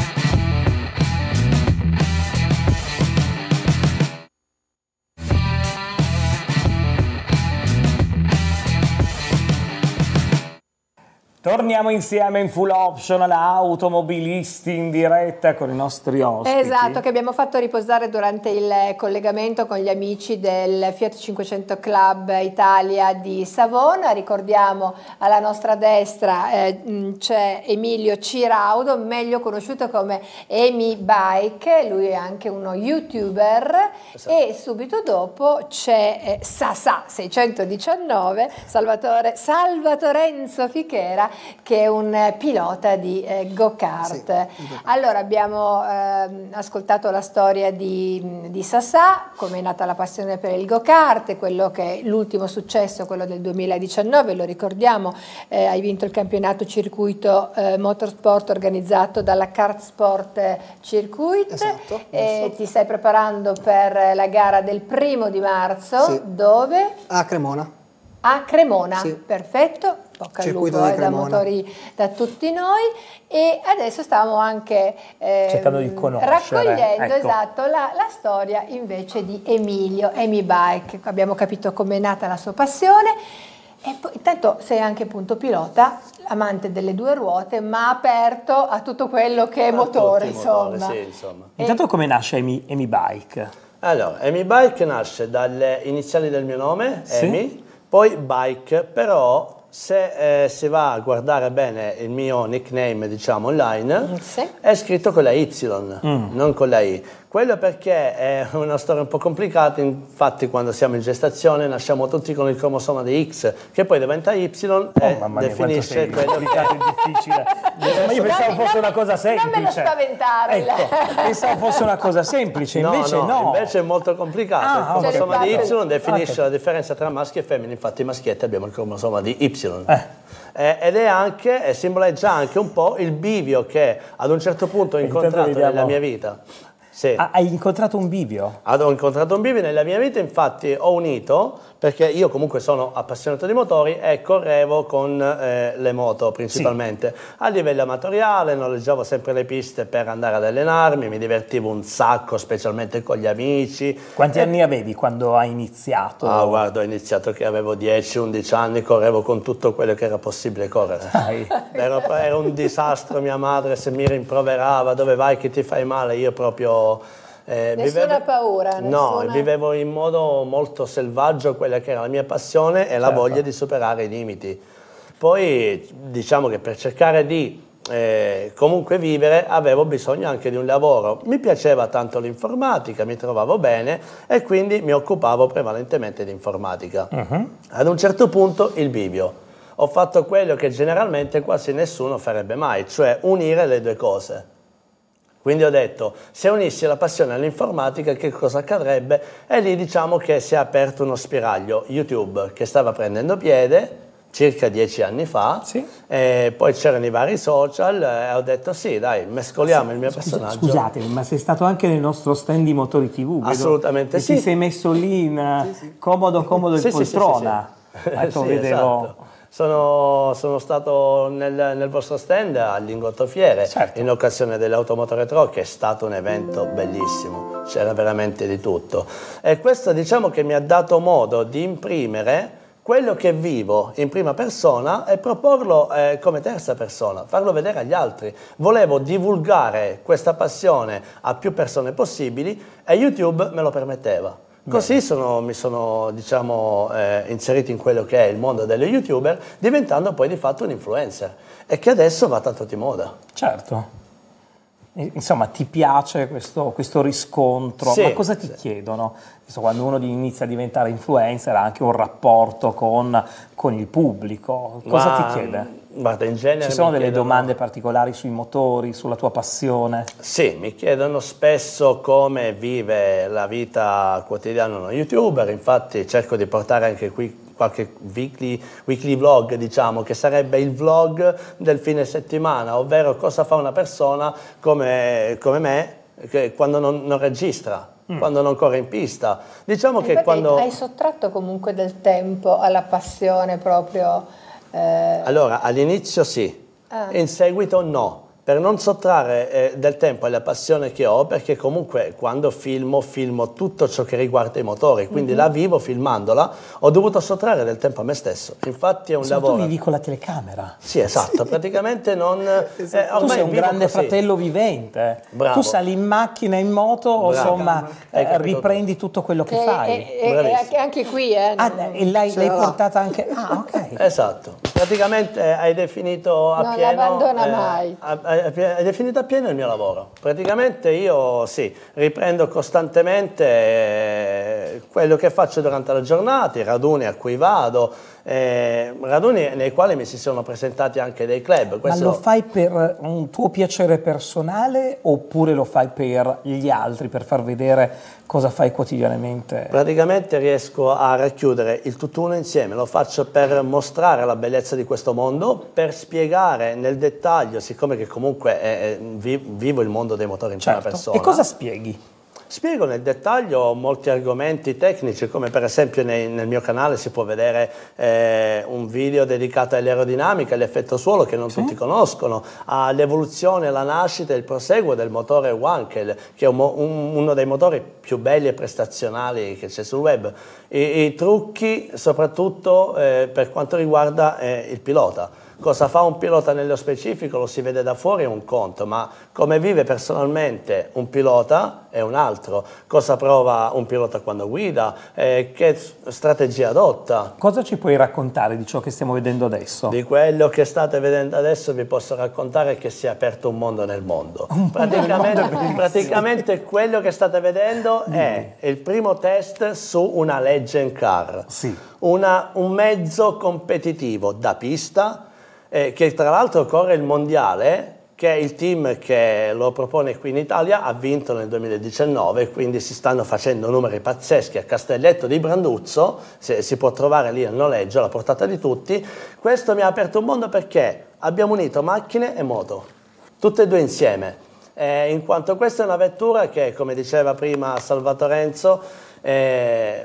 Torniamo insieme in full optional automobilisti in diretta con i nostri ospiti. Esatto, che abbiamo fatto riposare durante il collegamento con gli amici del Fiat cinquecento Club Italia di Savona. Ricordiamo alla nostra destra eh, mh, c'è Emilio Ciraudo, meglio conosciuto come Emi Bike, lui è anche uno youtuber, Esatto. e subito dopo c'è eh, Sasà seicentodiciannove, Salvatore, Salvatorenzo Fichera, che è un eh, pilota di eh, go-kart. Sì. Allora abbiamo ehm, ascoltato la storia di, di Sasà, come è nata la passione per il go-kart, quello che è l'ultimo successo, quello del duemiladiciannove, lo ricordiamo, eh, hai vinto il campionato circuito eh, motorsport organizzato dalla Kart Sport Circuit. Esatto, E giusto. ti stai preparando per la gara del primo di marzo, Sì. dove? A Cremona. A Cremona, Sì. perfetto, bocca al Circuito lupo di eh, da Cremona. motori da tutti noi. E adesso stiamo anche eh, Cercando di conoscere, raccogliendo ecco. esatto, la, la storia invece di Emilio, Emi Bike. Abbiamo capito com'è nata la sua passione. E poi, intanto sei anche appunto pilota, amante delle due ruote, ma aperto a tutto quello che è A motore, tutti i motori, insomma. sì, insomma. Intanto come nasce Emi, Emi Bike? Allora, Emi Bike nasce dalle iniziali del mio nome, Sì. Emi, poi Bike, però se eh, si va a guardare bene il mio nickname, diciamo, online, Sì. è scritto con la Y, Mm. non con la I. Quello perché è una storia un po' complicata, infatti quando siamo in gestazione nasciamo tutti con il cromosoma di X, che poi diventa Y e Oh, mamma mia, quanto definisce sei quello complicato e difficile. Ma io pensavo fosse una cosa semplice. Non me lo spaventare. Ecco, pensavo fosse una cosa semplice, No, invece no, no. invece è molto complicato. Ah, il cromosoma ok. di Y definisce Ok. la differenza tra maschi e femmine, infatti i maschietti abbiamo il cromosoma di Y. Eh. Eh, ed è anche, e simboleggia anche un po' il bivio che ad un certo punto ho E intanto incontrato vediamo- nella mia vita. Sì. Ah, hai incontrato un bivio? Ho incontrato un bivio nella mia vita, infatti ho unito perché io comunque sono appassionato di motori e correvo con eh, le moto principalmente. Sì. A livello amatoriale noleggiavo sempre le piste per andare ad allenarmi, mi divertivo un sacco, specialmente con gli amici. Quanti e... anni avevi quando hai iniziato? Ah, guarda, ho iniziato che avevo dieci undici anni, correvo con tutto quello che era possibile correre. Era, era un disastro, mia madre se mi rimproverava, dove vai che ti fai male, io proprio... Eh, nessuna vivevo, paura? No, nessuna... vivevo in modo molto selvaggio quella che era la mia passione e certo. la voglia di superare i limiti. Poi diciamo che per cercare di eh, comunque vivere avevo bisogno anche di un lavoro. Mi piaceva tanto l'informatica, mi trovavo bene e quindi mi occupavo prevalentemente di informatica. Uh-huh. Ad un certo punto il bivio. Ho fatto quello che generalmente quasi nessuno farebbe mai, cioè unire le due cose. Quindi ho detto, se unissi la passione all'informatica che cosa accadrebbe? E lì diciamo che si è aperto uno spiraglio, YouTube, che stava prendendo piede circa dieci anni fa, sì. E poi c'erano i vari social e ho detto sì, dai, mescoliamo sì, il mio personaggio. Scusatemi, ma sei stato anche nel nostro stand di Motori tivù? Assolutamente vedo, sì. Ti sei messo lì in sì, sì. comodo comodo in sì, poltrona. Sì, sì, sì. Ecco, sì, vedevo... esatto. Sono, sono stato nel, nel vostro stand al Lingotto Fiere, certo. in occasione dell'Automoto Retro, che è stato un evento bellissimo, c'era veramente di tutto. E questo diciamo che mi ha dato modo di imprimere quello che vivo in prima persona e proporlo eh, come terza persona, farlo vedere agli altri. Volevo divulgare questa passione a più persone possibili e YouTube me lo permetteva. Così sono, mi sono diciamo, eh, inserito in quello che è il mondo delle youtuber, diventando poi di fatto un influencer e che adesso va tanto di moda. Certo. Insomma, ti piace questo, questo riscontro? Sì, ma cosa ti sì. chiedono? Quando uno inizia a diventare influencer ha anche un rapporto con, con il pubblico. Cosa ma, ti chiede? Guarda, in genere ci sono delle chiedono... domande particolari sui motori, sulla tua passione? Sì, mi chiedono spesso come vive la vita quotidiana uno youtuber, infatti cerco di portare anche qui qualche weekly, weekly vlog, diciamo, che sarebbe il vlog del fine settimana, ovvero cosa fa una persona come, come me che quando non, non registra, mm. quando non corre in pista. Diciamo che quando... Hai sottratto comunque del tempo alla passione proprio... Eh... Allora, all'inizio sì, ah. in seguito no. Per non sottrarre eh, del tempo alla passione che ho, perché comunque quando filmo, filmo tutto ciò che riguarda i motori, quindi mm-hmm. la vivo filmandola, ho dovuto sottrarre del tempo a me stesso. Infatti è un Insomma, lavoro... tu vivi con la telecamera. Sì, esatto, praticamente non... esatto. Eh, tu sei un grande così. Fratello vivente. Bravo. Tu sali in macchina, in moto, o insomma eh, riprendi tutto quello che, che fai. E, e, e anche qui, eh. Ah, e l'hai, l'hai portata anche... Ah, ok. Esatto. Praticamente hai definito a non pieno... Non abbandona eh, mai. A, a, hai definito a pieno il mio lavoro. Praticamente io sì, riprendo costantemente eh, quello che faccio durante la giornata, i raduni a cui vado, eh, raduni nei quali mi si sono presentati anche dei club. Questo... Ma lo fai per un tuo piacere personale oppure lo fai per gli altri, per far vedere cosa fai quotidianamente? Praticamente riesco a racchiudere il tutt'uno insieme, lo faccio per mostrare la bellezza di questo mondo, per spiegare nel dettaglio, siccome che comunque eh, vivo il mondo dei motori in certo. prima persona. E cosa spieghi? Spiego nel dettaglio molti argomenti tecnici, come per esempio nei, nel mio canale si può vedere eh, un video dedicato all'aerodinamica, all'effetto suolo che non sì. tutti conoscono, all'evoluzione, alla nascita e il proseguo del motore Wankel, che è un, un, uno dei motori più belli e prestazionali che c'è sul web. I, i trucchi soprattutto eh, per quanto riguarda eh, il pilota. Cosa fa un pilota nello specifico lo si vede da fuori, è un conto, ma come vive personalmente un pilota è un altro. Cosa prova un pilota quando guida, eh, che strategia adotta. Cosa ci puoi raccontare di ciò che stiamo vedendo adesso? Di quello che state vedendo adesso vi posso raccontare che si è aperto un mondo nel mondo. Un praticamente, mondo praticamente quello che state vedendo mm. è il primo test su una Legend Car, sì. una, un mezzo competitivo da pista, Eh, che tra l'altro corre il mondiale, che il team che lo propone qui in Italia ha vinto nel duemiladiciannove, quindi si stanno facendo numeri pazzeschi a Castelletto di Branduzzo, se, si può trovare lì al noleggio, alla portata di tutti. Questo mi ha aperto un mondo perché abbiamo unito macchine e moto, tutte e due insieme, eh, in quanto questa è una vettura che, come diceva prima Salvatorenzo, eh,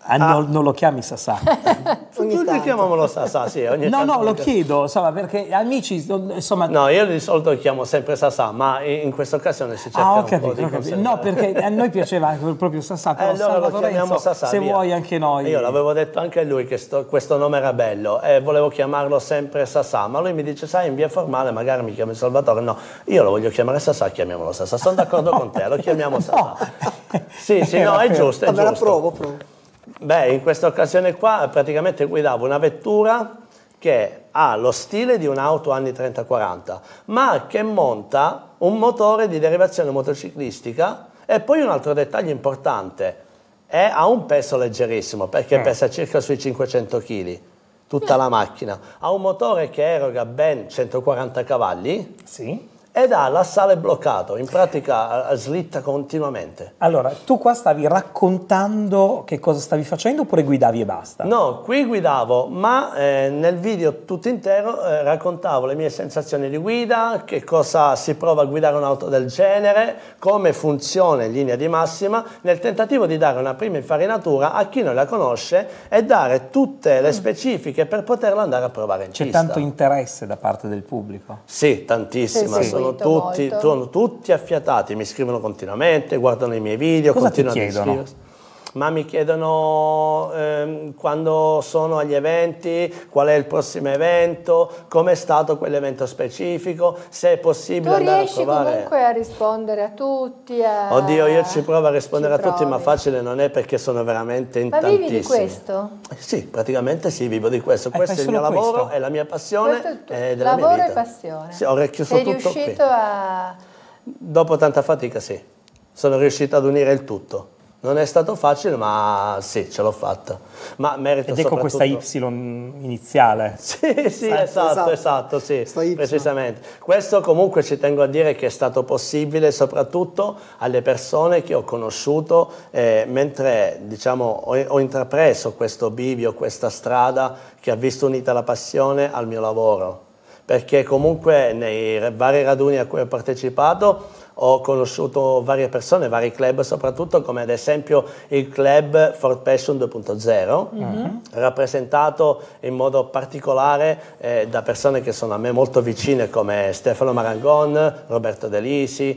Ah, ah. Non, non lo chiami Sasà? Tutti chiamiamolo Sasà, sì. Ogni no, no, lo che... chiedo, insomma, perché amici, insomma... No, io di solito lo chiamo sempre Sasà, ma in questa occasione si cerca ah, ho un capito, po' di ho capito. No, perché a noi piaceva anche proprio Sasà, però eh, allora Salvatore lo chiamiamo Renzo, Sasà, se via. vuoi anche noi... Io l'avevo detto anche a lui che sto, questo nome era bello e volevo chiamarlo sempre Sasà, ma lui mi dice, sai, in via formale magari mi chiami Salvatore, no, io lo voglio chiamare Sasà, chiamiamolo Sasà, sono d'accordo con te, lo chiamiamo Sasà. No. Sì, sì, no, è giusto, è Vabbè, giusto. la provo, provo. Beh, in questa occasione qua praticamente guidavo una vettura che ha lo stile di un'auto anni trenta quaranta, ma che monta un motore di derivazione motociclistica e poi un altro dettaglio importante, è, ha un peso leggerissimo perché pesa circa sui cinquecento chili, tutta la macchina, ha un motore che eroga ben centoquaranta cavalli. Sì. Ed ha l'assale bloccato, in pratica slitta continuamente. Allora, tu qua stavi raccontando che cosa stavi facendo oppure guidavi e basta? No, qui guidavo, ma eh, nel video tutto intero eh, raccontavo le mie sensazioni di guida, che cosa si prova a guidare un'auto del genere, come funziona in linea di massima, nel tentativo di dare una prima infarinatura a chi non la conosce e dare tutte le specifiche per poterla andare a provare in C'è pista. tanto interesse da parte del pubblico? Sì, tantissima, Sì, sì. sono tutti, sono tutti affiatati, mi scrivono continuamente, guardano i miei video, cosa ti continuano a chiedono? iscriversi. Ma mi chiedono ehm, quando sono agli eventi, qual è il prossimo evento, com'è stato quell'evento specifico, se è possibile Tu andare a riesci provare. comunque a rispondere a tutti? A... Oddio, io ci provo a rispondere Ci a tutti, provi. ma facile non è perché sono veramente in Ma tantissimi. vivi di questo? Eh, Sì, praticamente sì, vivo di questo. Eh, Questo è fai il mio solo lavoro, questo? è la mia passione Questo è il tuo ed è la mia lavoro vita. e passione. Sì, ho richiuso Sei tutto riuscito qui. a... Dopo tanta fatica sì, sono riuscito ad unire il tutto. Non è stato facile, ma sì, ce l'ho fatta. Ma merito Ed ecco soprattutto... questa Y iniziale. Sì, sì, esatto, esatto. esatto, sì, Sta Y. precisamente. Questo comunque ci tengo a dire che è stato possibile soprattutto alle persone che ho conosciuto eh, mentre, diciamo, ho, ho intrapreso questo bivio, questa strada che ha visto unita la passione al mio lavoro. Perché comunque nei vari raduni a cui ho partecipato ho conosciuto varie persone, vari club soprattutto, come ad esempio il club Ford Passion due punto zero, mm-hmm. rappresentato in modo particolare eh, da persone che sono a me molto vicine come Stefano Marangon, Roberto De Lisi,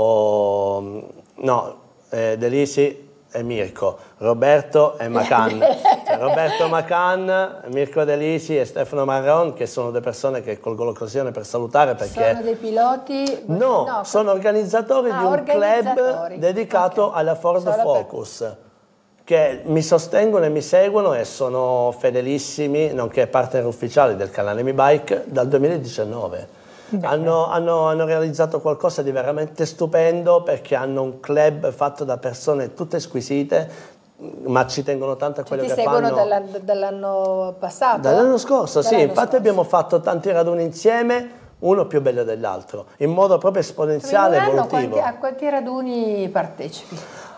o no, eh, De Lisi e Mirko, Roberto e Macan. Cioè, Roberto Macan, Mirko De Lisi e Stefano Marron, che sono due persone che colgo l'occasione per salutare perché... Sono dei piloti? No, no sono organizzatori ah, di un organizzatori. club dedicato Okay. alla Ford Solo Focus, per... che mi sostengono e mi seguono e sono fedelissimi, nonché partner ufficiali del canale Mi Bike dal duemiladiciannove. Hanno, hanno, hanno realizzato qualcosa di veramente stupendo perché hanno un club fatto da persone tutte squisite, ma ci tengono tanto a quello Cioè, ti che seguono fanno. dall'anno, dall'anno passato? Dall'anno scorso, Dall'anno sì, infatti scorso. abbiamo fatto tanti raduni insieme, uno più bello dell'altro, in modo proprio esponenziale, In un anno evolutivo. quanti, a quanti raduni partecipi?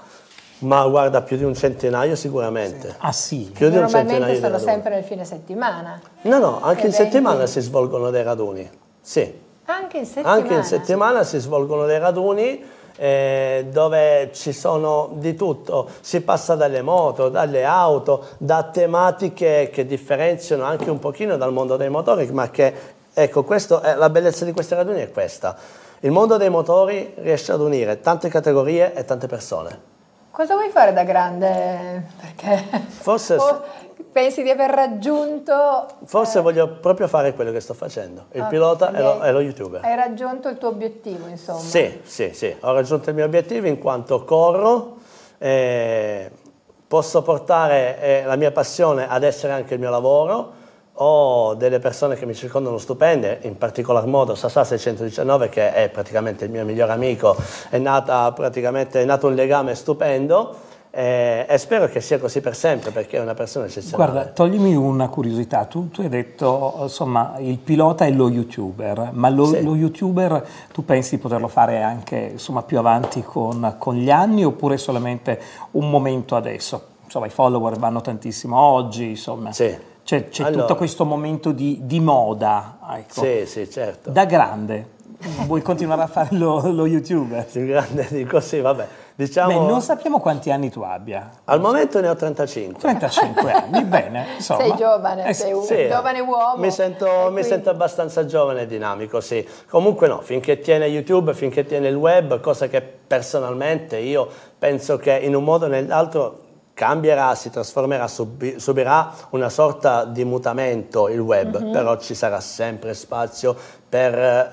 Ma guarda, più di un centinaio sicuramente. Ah sì? Più di un Normalmente centinaio di sono raduni. sempre nel fine settimana. No, no, anche in Eventi. settimana si svolgono dei raduni. Sì, Anche in settimana? anche in settimana si svolgono dei raduni eh, dove ci sono di tutto. Si passa dalle moto, dalle auto, da tematiche che differenziano anche un pochino dal mondo dei motori, ma che, ecco, questo è, la bellezza di questi raduni è questa. Il mondo dei motori riesce ad unire tante categorie e tante persone. Cosa vuoi fare da grande? Perché Forse... o pensi di aver raggiunto... Forse eh, voglio proprio fare quello che sto facendo, il ok, pilota e lo, hai- e lo youtuber. Hai raggiunto il tuo obiettivo, insomma. Sì, sì, sì, ho raggiunto il mio obiettivo in quanto corro, eh, posso portare eh, la mia passione ad essere anche il mio lavoro, ho delle persone che mi circondano stupende, in particolar modo Sasà seicentodiciannove, che è praticamente il mio migliore amico, è, nata praticamente, è nato un legame stupendo. Eh, e spero che sia così per sempre perché è una persona eccezionale. Guarda, toglimi una curiosità, tu, tu hai detto insomma il pilota e lo youtuber, ma lo, Sì. lo youtuber tu pensi di poterlo fare anche insomma più avanti con, con gli anni oppure solamente un momento adesso? Insomma i follower vanno tantissimo oggi, insomma Sì. c'è, c'è Allora. tutto questo momento di, di moda, ecco. Sì, sì, certo. Da grande vuoi continuare a fare lo, lo youtuber? Più grande di così, vabbè. Diciamo, Beh, non sappiamo quanti anni tu abbia. al momento ne ho trentacinque. trentacinque anni, bene, insomma. Sei giovane, Eh, sei un Sì, giovane uomo. Mi sento, E mi quindi- sento abbastanza giovane e dinamico, sì. Comunque no, finché tiene YouTube, finché tiene il web, cosa che personalmente io penso che in un modo o nell'altro cambierà, si trasformerà, subi- subirà una sorta di mutamento il web, mm-hmm. però ci sarà sempre spazio per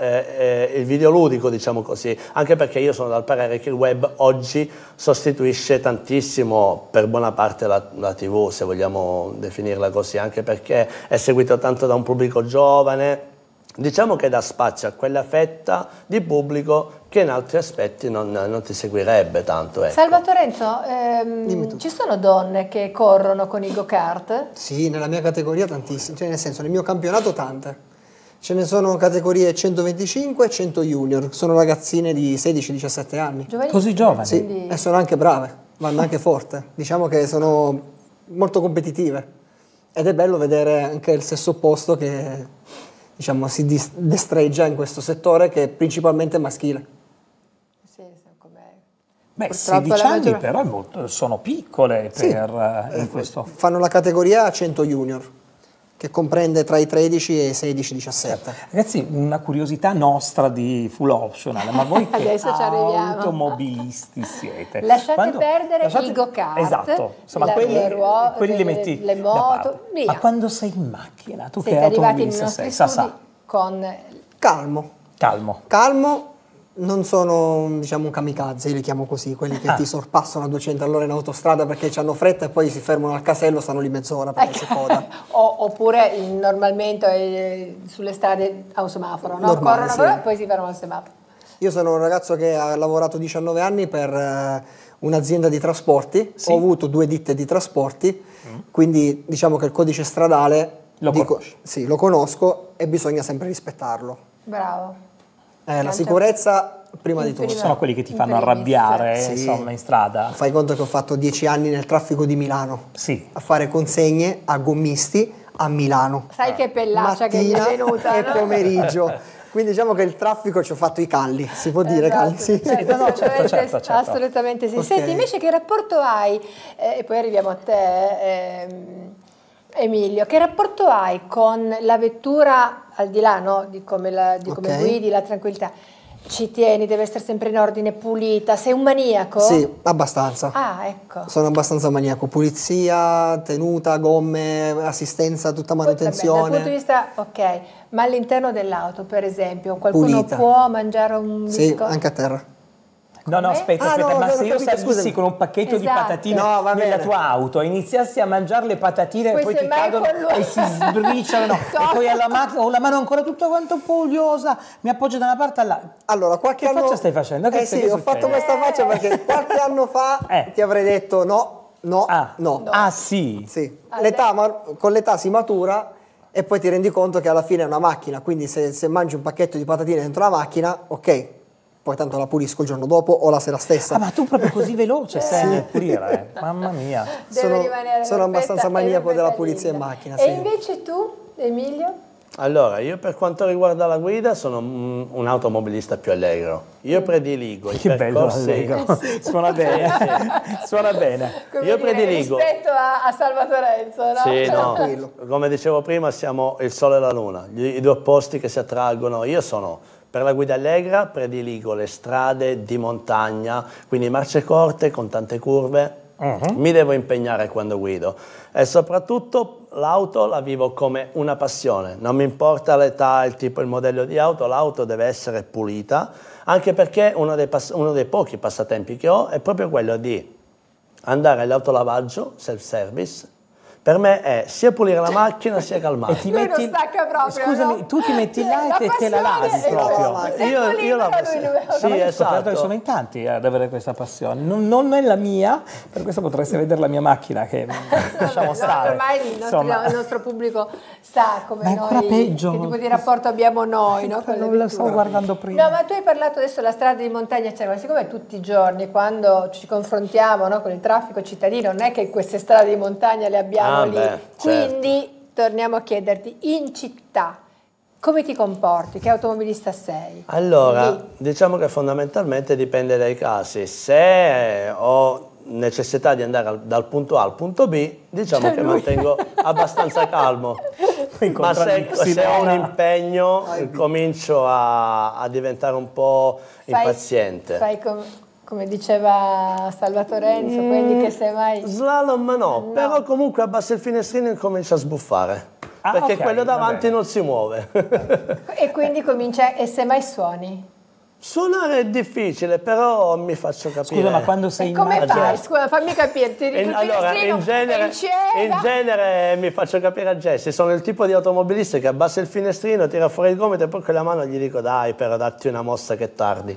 eh, eh, il videoludico, diciamo così, anche perché io sono dal parere che il web oggi sostituisce tantissimo per buona parte la, la tivù, se vogliamo definirla così, anche perché è seguito tanto da un pubblico giovane. Diciamo che dà spazio a quella fetta di pubblico che in altri aspetti non, non ti seguirebbe tanto. Ecco. Salvatore Renzo, ehm, ci sono donne che corrono con i go-kart? Sì, nella mia categoria tantissime, cioè nel senso nel mio campionato tante. Ce ne sono categorie centoventicinque e cento junior, sono ragazzine di sedici diciassette anni. Giovanissime, Così giovani? Sì, quindi- e sono anche brave, vanno anche forte. Diciamo che sono molto competitive ed è bello vedere anche il sesso opposto che diciamo, si dis- destreggia in questo settore che è principalmente maschile. Sì, sì, com'è. Beh, Purtroppo sedici la anni maggior- però è molto- sono piccole Sì. per eh, in Eh, questo. Fanno la categoria cento junior, che comprende tra i tredici e i sedici diciassette. Ragazzi, una curiosità nostra di Full Optional, ma voi che Adesso ci arriviamo. automobilisti siete? Lasciate Quando- perdere lasciate- i go-kart, Esatto, insomma, la- quelli, le ruo- quelli li le- metti le da moto, parte. via. Ma quando sei in macchina, tu Siete che arrivati nei automobilista nostri sei, sa, studi sa, con... Calmo, calmo. calmo, non sono diciamo un kamikaze, io li chiamo così, quelli che Ah. ti sorpassano a duecento all'ora in autostrada perché hanno fretta e poi si fermano al casello, stanno lì mezz'ora perché c'è coda. O- oppure in- normalmente eh, sulle strade a un semaforo, no? Normale, Corrono sì. però e poi si fermano al semaforo. Io sono un ragazzo che ha lavorato diciannove anni per eh, un'azienda di trasporti, Sì. ho avuto due ditte di trasporti, quindi diciamo che il codice stradale Lo dico, conosci. sì, lo conosco e bisogna sempre rispettarlo. Bravo. Eh, la Cioè, sicurezza prima di in tutto. prima- Sono quelli che ti In fanno primis. arrabbiare, Sì. insomma, in strada. Fai conto che ho fatto dieci anni nel traffico di Milano, Sì. a fare consegne a gommisti a Milano. Sai che pellaccia che gli è Mattina venuta, e no? pomeriggio. Quindi diciamo che il traffico ci ho fatto i calli, si può dire Esatto, calli? Sì. certo, no, no, certo, assolutamente, certo, certo. assolutamente sì. Ok. Senti, invece che rapporto hai, eh, e poi arriviamo a te, ehm, Emilio, che rapporto hai con la vettura, al di là no, di come, la, di come Ok. guidi, la tranquillità? Ci tieni, deve essere sempre in ordine, pulita, sei un maniaco? Sì, abbastanza. Ah, ecco. Sono abbastanza maniaco. Pulizia, tenuta, gomme, assistenza, tutta Poi, vabbè, dal manutenzione. punto di vista, ok, ma all'interno dell'auto, per esempio, qualcuno Pulita. può mangiare un Sì, biscotto? anche a terra. No, no, Come? aspetta, Ah, aspetta, no, ma no, se ho io capito, salvissi scusami. con un pacchetto di Esatto. patatine No, va nella bene. tua auto e iniziassi a mangiare le patatine e Poi poi ti semmai cadono con lui- e si sbriciolano e poi alla macchina ho la mano ancora tutta quanto poliosa, mi appoggio da una parte all'altra. Allora, qualche Che anno... faccia stai facendo? Che Eh stai- sì, che ho succede? fatto questa faccia perché qualche anno fa Eh. ti avrei detto no, no, Ah, no. ah sì. Sì. L'età, ma- con l'età si matura e poi ti rendi conto che alla fine è una macchina, quindi se, se mangi un pacchetto di patatine dentro la macchina, ok, poi tanto la pulisco il giorno dopo o la sera stessa. Ah, ma tu proprio così veloce sei nel pulire, eh? Mamma mia. Deve sono- rimanere sono perfetta abbastanza e maniaco della perfetta pulizia in linda. macchina, E sì. invece tu, Emilio? Allora, io per quanto riguarda la guida sono un, un automobilista più allegro. Io prediligo i Che bello percorsi... allegro. Suona bene, suona bene. Come Io dire, prediligo- rispetto a, a Salvatore Renzo, no? Sì, no, Tranquillo. come dicevo prima siamo il sole e la luna, gli- i due opposti che si attraggono. Io sono per la guida allegra, prediligo le strade di montagna, quindi marce corte con tante curve, mi devo impegnare quando guido e soprattutto l'auto la vivo come una passione, non mi importa l'età, il tipo, il modello di auto, l'auto deve essere pulita, anche perché uno dei, pass- uno dei pochi passatempi che ho è proprio quello di andare all'autolavaggio, self-service. Per me è sia pulire la macchina sia calmare. E ti Lui metti, non stacca proprio, scusami, no? tu ti metti là La e te, te la passione lavi è proprio. quella. Io, Ecco io la libero, passione. lui deve- Sì, No, ma io ho scoperto che sono esatto. in tanti ad avere questa passione. Non, non è la mia, per questo potresti vedere la mia macchina che lasciamo No, stare. ormai il nostro, Insomma, il nostro pubblico sa come Ma è noi, ancora peggio. che tipo di rapporto abbiamo noi, no, con le non la vetture. stavo guardando prima. No, ma tu hai parlato adesso della strada di montagna, cioè, ma siccome tutti i giorni quando ci confrontiamo, no, con il traffico cittadino, non è che queste strade di montagna le abbiamo Ah, lì, beh, quindi torniamo a chiederti, in città come ti comporti? Che automobilista sei? Allora, Lì. diciamo che fondamentalmente dipende dai casi. Se ho necessità di andare al- dal punto A al punto B, diciamo Cioè che lui. mantengo abbastanza calmo. Ma se, se ho un impegno comincio a, a diventare un po' Fai- impaziente. Fai com- come diceva Salvatore Enzo, quelli che se mai... Slalom no, No. però comunque abbassa il finestrino e comincia a sbuffare. Ah, perché ok, quello va davanti bene. non si muove. E quindi comincia, e se mai suoni? Suonare è difficile, però mi faccio capire. Scusa, ma quando sei E in come macchina... fai? Scusa, fammi capire, ti In, il allora, finestrino in genere, è in cielo. in genere mi faccio capire a Jesse, sono il tipo di automobilista che abbassa il finestrino, tira fuori il gomito e poi con la mano gli dico dai, però datti una mossa che tardi.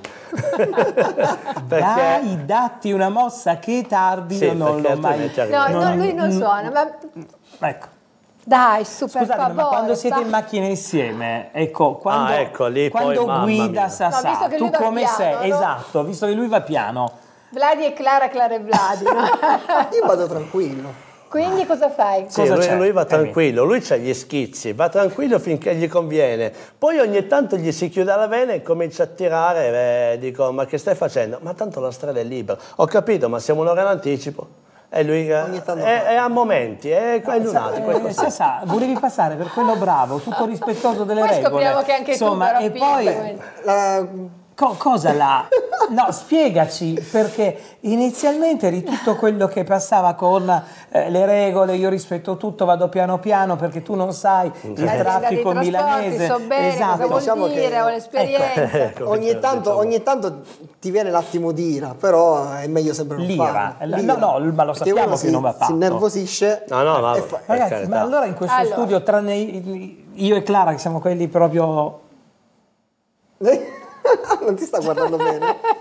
Perché- Dai, datti una mossa che tardi, Sì, io non perché l'ho mai... altrimenti No, arriva. no, lui non Mm. suona, ma Ecco. dai, su, per Scusate, favore. ma quando siete fa- in macchina insieme, ecco, quando, Ah, ecco, lì poi, quando mamma guida mia. Sassà, No, visto che lui tu va come piano, sei? no? Esatto, visto che lui va piano. Vladi e Clara, Clara e Vladi, no? Io vado tranquillo. Quindi cosa fai? Sì, Cosa lui, c'è? lui va Dimmi. tranquillo, lui c'ha gli schizzi, va tranquillo finché gli conviene. Poi ogni tanto gli si chiude la vena e comincia a tirare, eh, dico ma che stai facendo? Ma tanto la strada è libera. Ho capito, ma siamo un'ora in anticipo. E lui eh, Ogni tanto è, fa. è a momenti, è, è lunatico. è Eh, così. Sassà, volevi passare per quello bravo, tutto rispettoso delle Poi regole. scopriamo che anche tu, Insomma, però, e piccolo, poi quindi. La- co- cosa là? No, spiegaci, perché inizialmente eri tutto quello che passava con eh, le regole, io rispetto tutto, vado piano piano perché tu non sai il L'azienda traffico dei trasporti, milanese. so bene cosa Esatto. vuol Diciamo dire, che- ho l'esperienza. Ecco, ogni, tanto, diciamo. ogni tanto ti viene l'attimo di ira, però è meglio sempre non L'ira. farlo. No, no, ma lo Perché sappiamo uno che si, non va si fatto. innervosisce. No, no, ma e fa- per Ragazzi, carità. ma allora in questo Allora. studio, tranne io e Clara, che siamo quelli proprio... non ti sta guardando bene.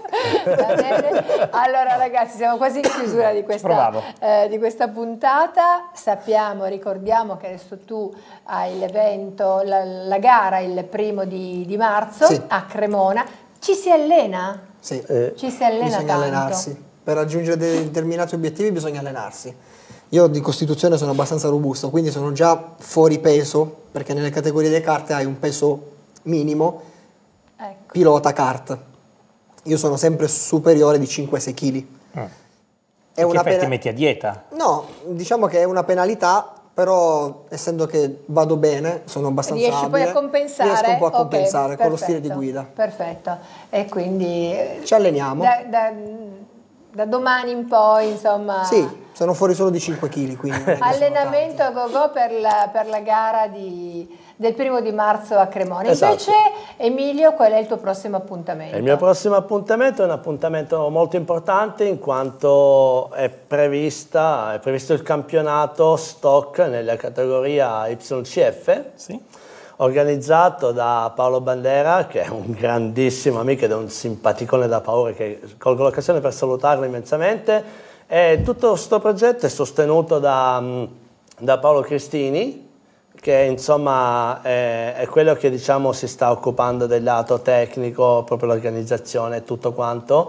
Va bene? Allora ragazzi, siamo quasi in chiusura di questa, Provavo. eh, di questa puntata. Sappiamo, ricordiamo che adesso tu hai l'evento, la, la gara il primo di, di marzo Sì. a Cremona. Ci si allena? Sì, Eh, Ci si allena bisogna tanto. allenarsi. Per raggiungere dei determinati obiettivi bisogna allenarsi. Io di costituzione sono abbastanza robusto, quindi sono già fuori peso, perché nelle categorie delle carte hai un peso minimo, Ecco. pilota kart. Io sono sempre superiore di cinque sei chili. È Che una effetti pena- metti a dieta? No, diciamo che è una penalità, però essendo che vado bene, sono abbastanza Riesci poi abile, a compensare? riesco un po' a Ok, compensare con lo stile di perfetto, guida. Perfetto. E quindi eh, Ci alleniamo. da, da- da domani in poi, insomma, Sì, sono fuori solo di cinque chili, quindi non è che sono allenamento tanti. a go-go per la, per la gara di- del primo di marzo a Cremona. Esatto. Invece, Emilio, qual è il tuo prossimo appuntamento? Il mio prossimo appuntamento è un appuntamento molto importante in quanto è prevista, è previsto il campionato stock nella categoria Y C F, Sì. organizzato da Paolo Bandera, che è un grandissimo amico ed è un simpaticone da paura, che colgo l'occasione per salutarlo immensamente. E tutto questo progetto è sostenuto da, da Paolo Cristini, che insomma è, è quello che diciamo si sta occupando del lato tecnico, proprio l'organizzazione e tutto quanto.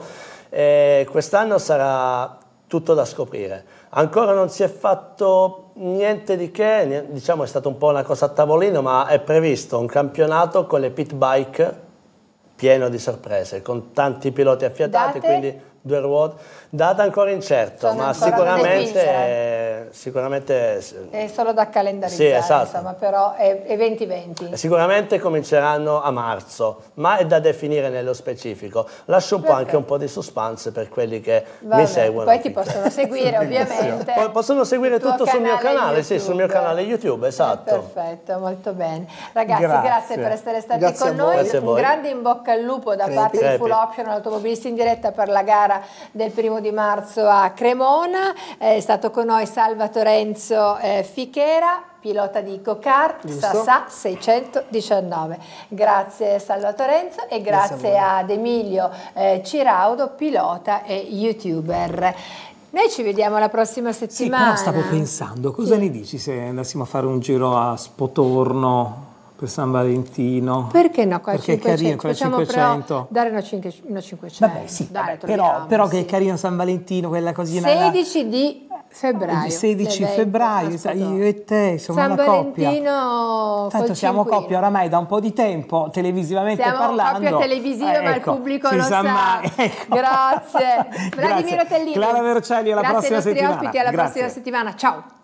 E quest'anno sarà tutto da scoprire. Ancora non si è fatto niente di che, ni- diciamo è stata un po' una cosa a tavolino, ma è previsto un campionato con le pit bike pieno di sorprese, con tanti piloti affiatati, Date? quindi due ruote. Data ancora incerto, Sono ma ancora da sicuramente, definire. sicuramente È solo da calendarizzare, Sì, esatto. insomma, però è, è venti venti. Sicuramente cominceranno a marzo, ma è da definire nello specifico. Lascio un po' Perfetto. anche un po' di suspense per quelli che Va mi bene, seguono. poi ti possono seguire ovviamente. Poi possono seguire Il tuo tutto sul mio canale, YouTube. sì, sul mio canale YouTube, esatto. Eh, Perfetto, molto bene. Ragazzi, grazie, Grazie. per essere stati Grazie con a voi. noi. Grazie a Un voi. grande in bocca al lupo da Crepi. parte di Crepi. Full Option, automobilisti in diretta per la gara del primo di marzo a Cremona. È stato con noi Salvatorenzo eh, Fichera, pilota di go-kart, Giusto. Sassà seicentodiciannove. Grazie Salvatorenzo e grazie, Grazie a voi. ad Emilio eh, Ciraudo, pilota e youtuber. Noi ci vediamo la prossima Sì, settimana. però stavo pensando, cosa Sì. ne dici se andassimo a fare un giro a Spotorno per San Valentino? Perché no? Qua Perché è carino, cinquecento. con le Facciamo cinquecento. però dare una cinque- una cinquecento. Vabbè, sì, Dai, vabbè, però, troviamo, però che sì. è carino San Valentino, quella cosina là. sedici di febbraio. Il sedici febbraio, io e te, siamo San una coppia. Valentino. Tanto siamo cinquino. coppia oramai da un po' di tempo, televisivamente siamo parlando. Siamo coppia televisiva, eh, ma ecco, il pubblico si lo sa sa. mai. Ecco. Grazie. Vladimiro Tellini. Clara Vercelli, alla Grazie prossima ai nostri settimana. ospiti, alla Grazie. prossima settimana. Ciao.